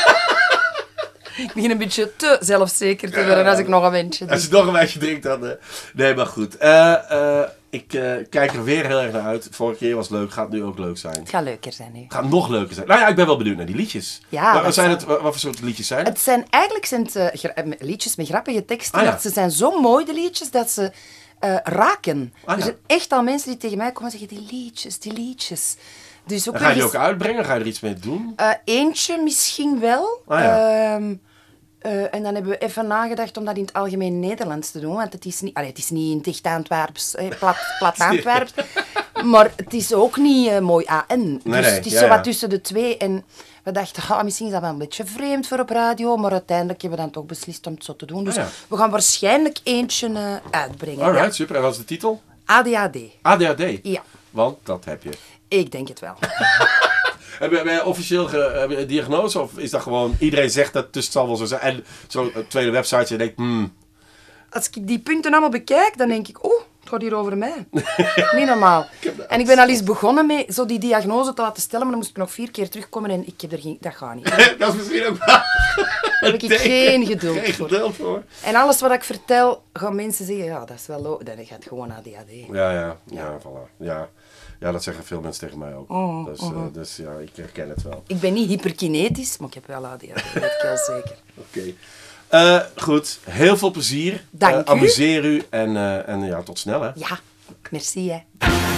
Ik begin een beetje te zelfzeker te worden als ik nog een wensje doe. Als je nog een wijsje drinkt, dan... Nee, maar goed. Ik kijk er weer heel erg naar uit. Vorige keer was het leuk. Gaat nu ook leuk zijn. Het gaat leuker zijn nu. Gaat nog leuker zijn. Nou ja, ik ben wel benieuwd naar die liedjes. Ja, Wat voor soort liedjes zijn het? Eigenlijk zijn het liedjes met grappige teksten. Ah, ja. Maar ze zijn zo mooi, de liedjes, dat ze raken. Ah, ja. Er zijn echt al mensen die tegen mij komen en zeggen, die liedjes. Dus ook En ga je die weer ook uitbrengen? Ga je er iets mee doen? eentje misschien wel. Ah, ja. En dan hebben we even nagedacht om dat in het algemeen Nederlands te doen. Want het is niet in het echt Antwerps, plat Antwerps. Maar het is ook niet mooi AN. Dus het is zo wat tussen de twee. En we dachten, misschien is dat wel een beetje vreemd voor op radio. Maar uiteindelijk hebben we dan toch beslist om het zo te doen. Dus we gaan waarschijnlijk eentje uitbrengen. Alright, super. En wat is de titel? ADHD. ADHD? Ja. Want dat heb je. Ik denk het wel. Heb je officieel een diagnose of is dat gewoon iedereen zegt dat, dus het zal wel zo zijn? En zo'n tweede website, je denkt, Als ik die punten allemaal bekijk, dan denk ik, het gaat hier over mij. Niet normaal. En ik ben al eens begonnen met zo die diagnose te laten stellen, maar dan moest ik nog 4 keer terugkomen en ik heb dat gaat niet. dat is misschien ook wel... Daar heb ik geen geduld Geen voor. geduld voor. En alles wat ik vertel, gaan mensen zeggen, ja, dat is wel dan gaat gewoon ADHD. Ja, voilà. Ja, dat zeggen veel mensen tegen mij ook. Dus ja, ik herken het wel. Ik ben niet hyperkinetisch, maar ik heb wel ADHD, dat weet ik heel zeker. Oké. Goed, heel veel plezier. Dank u. Amuseer u en tot snel hè. Ja, merci hè.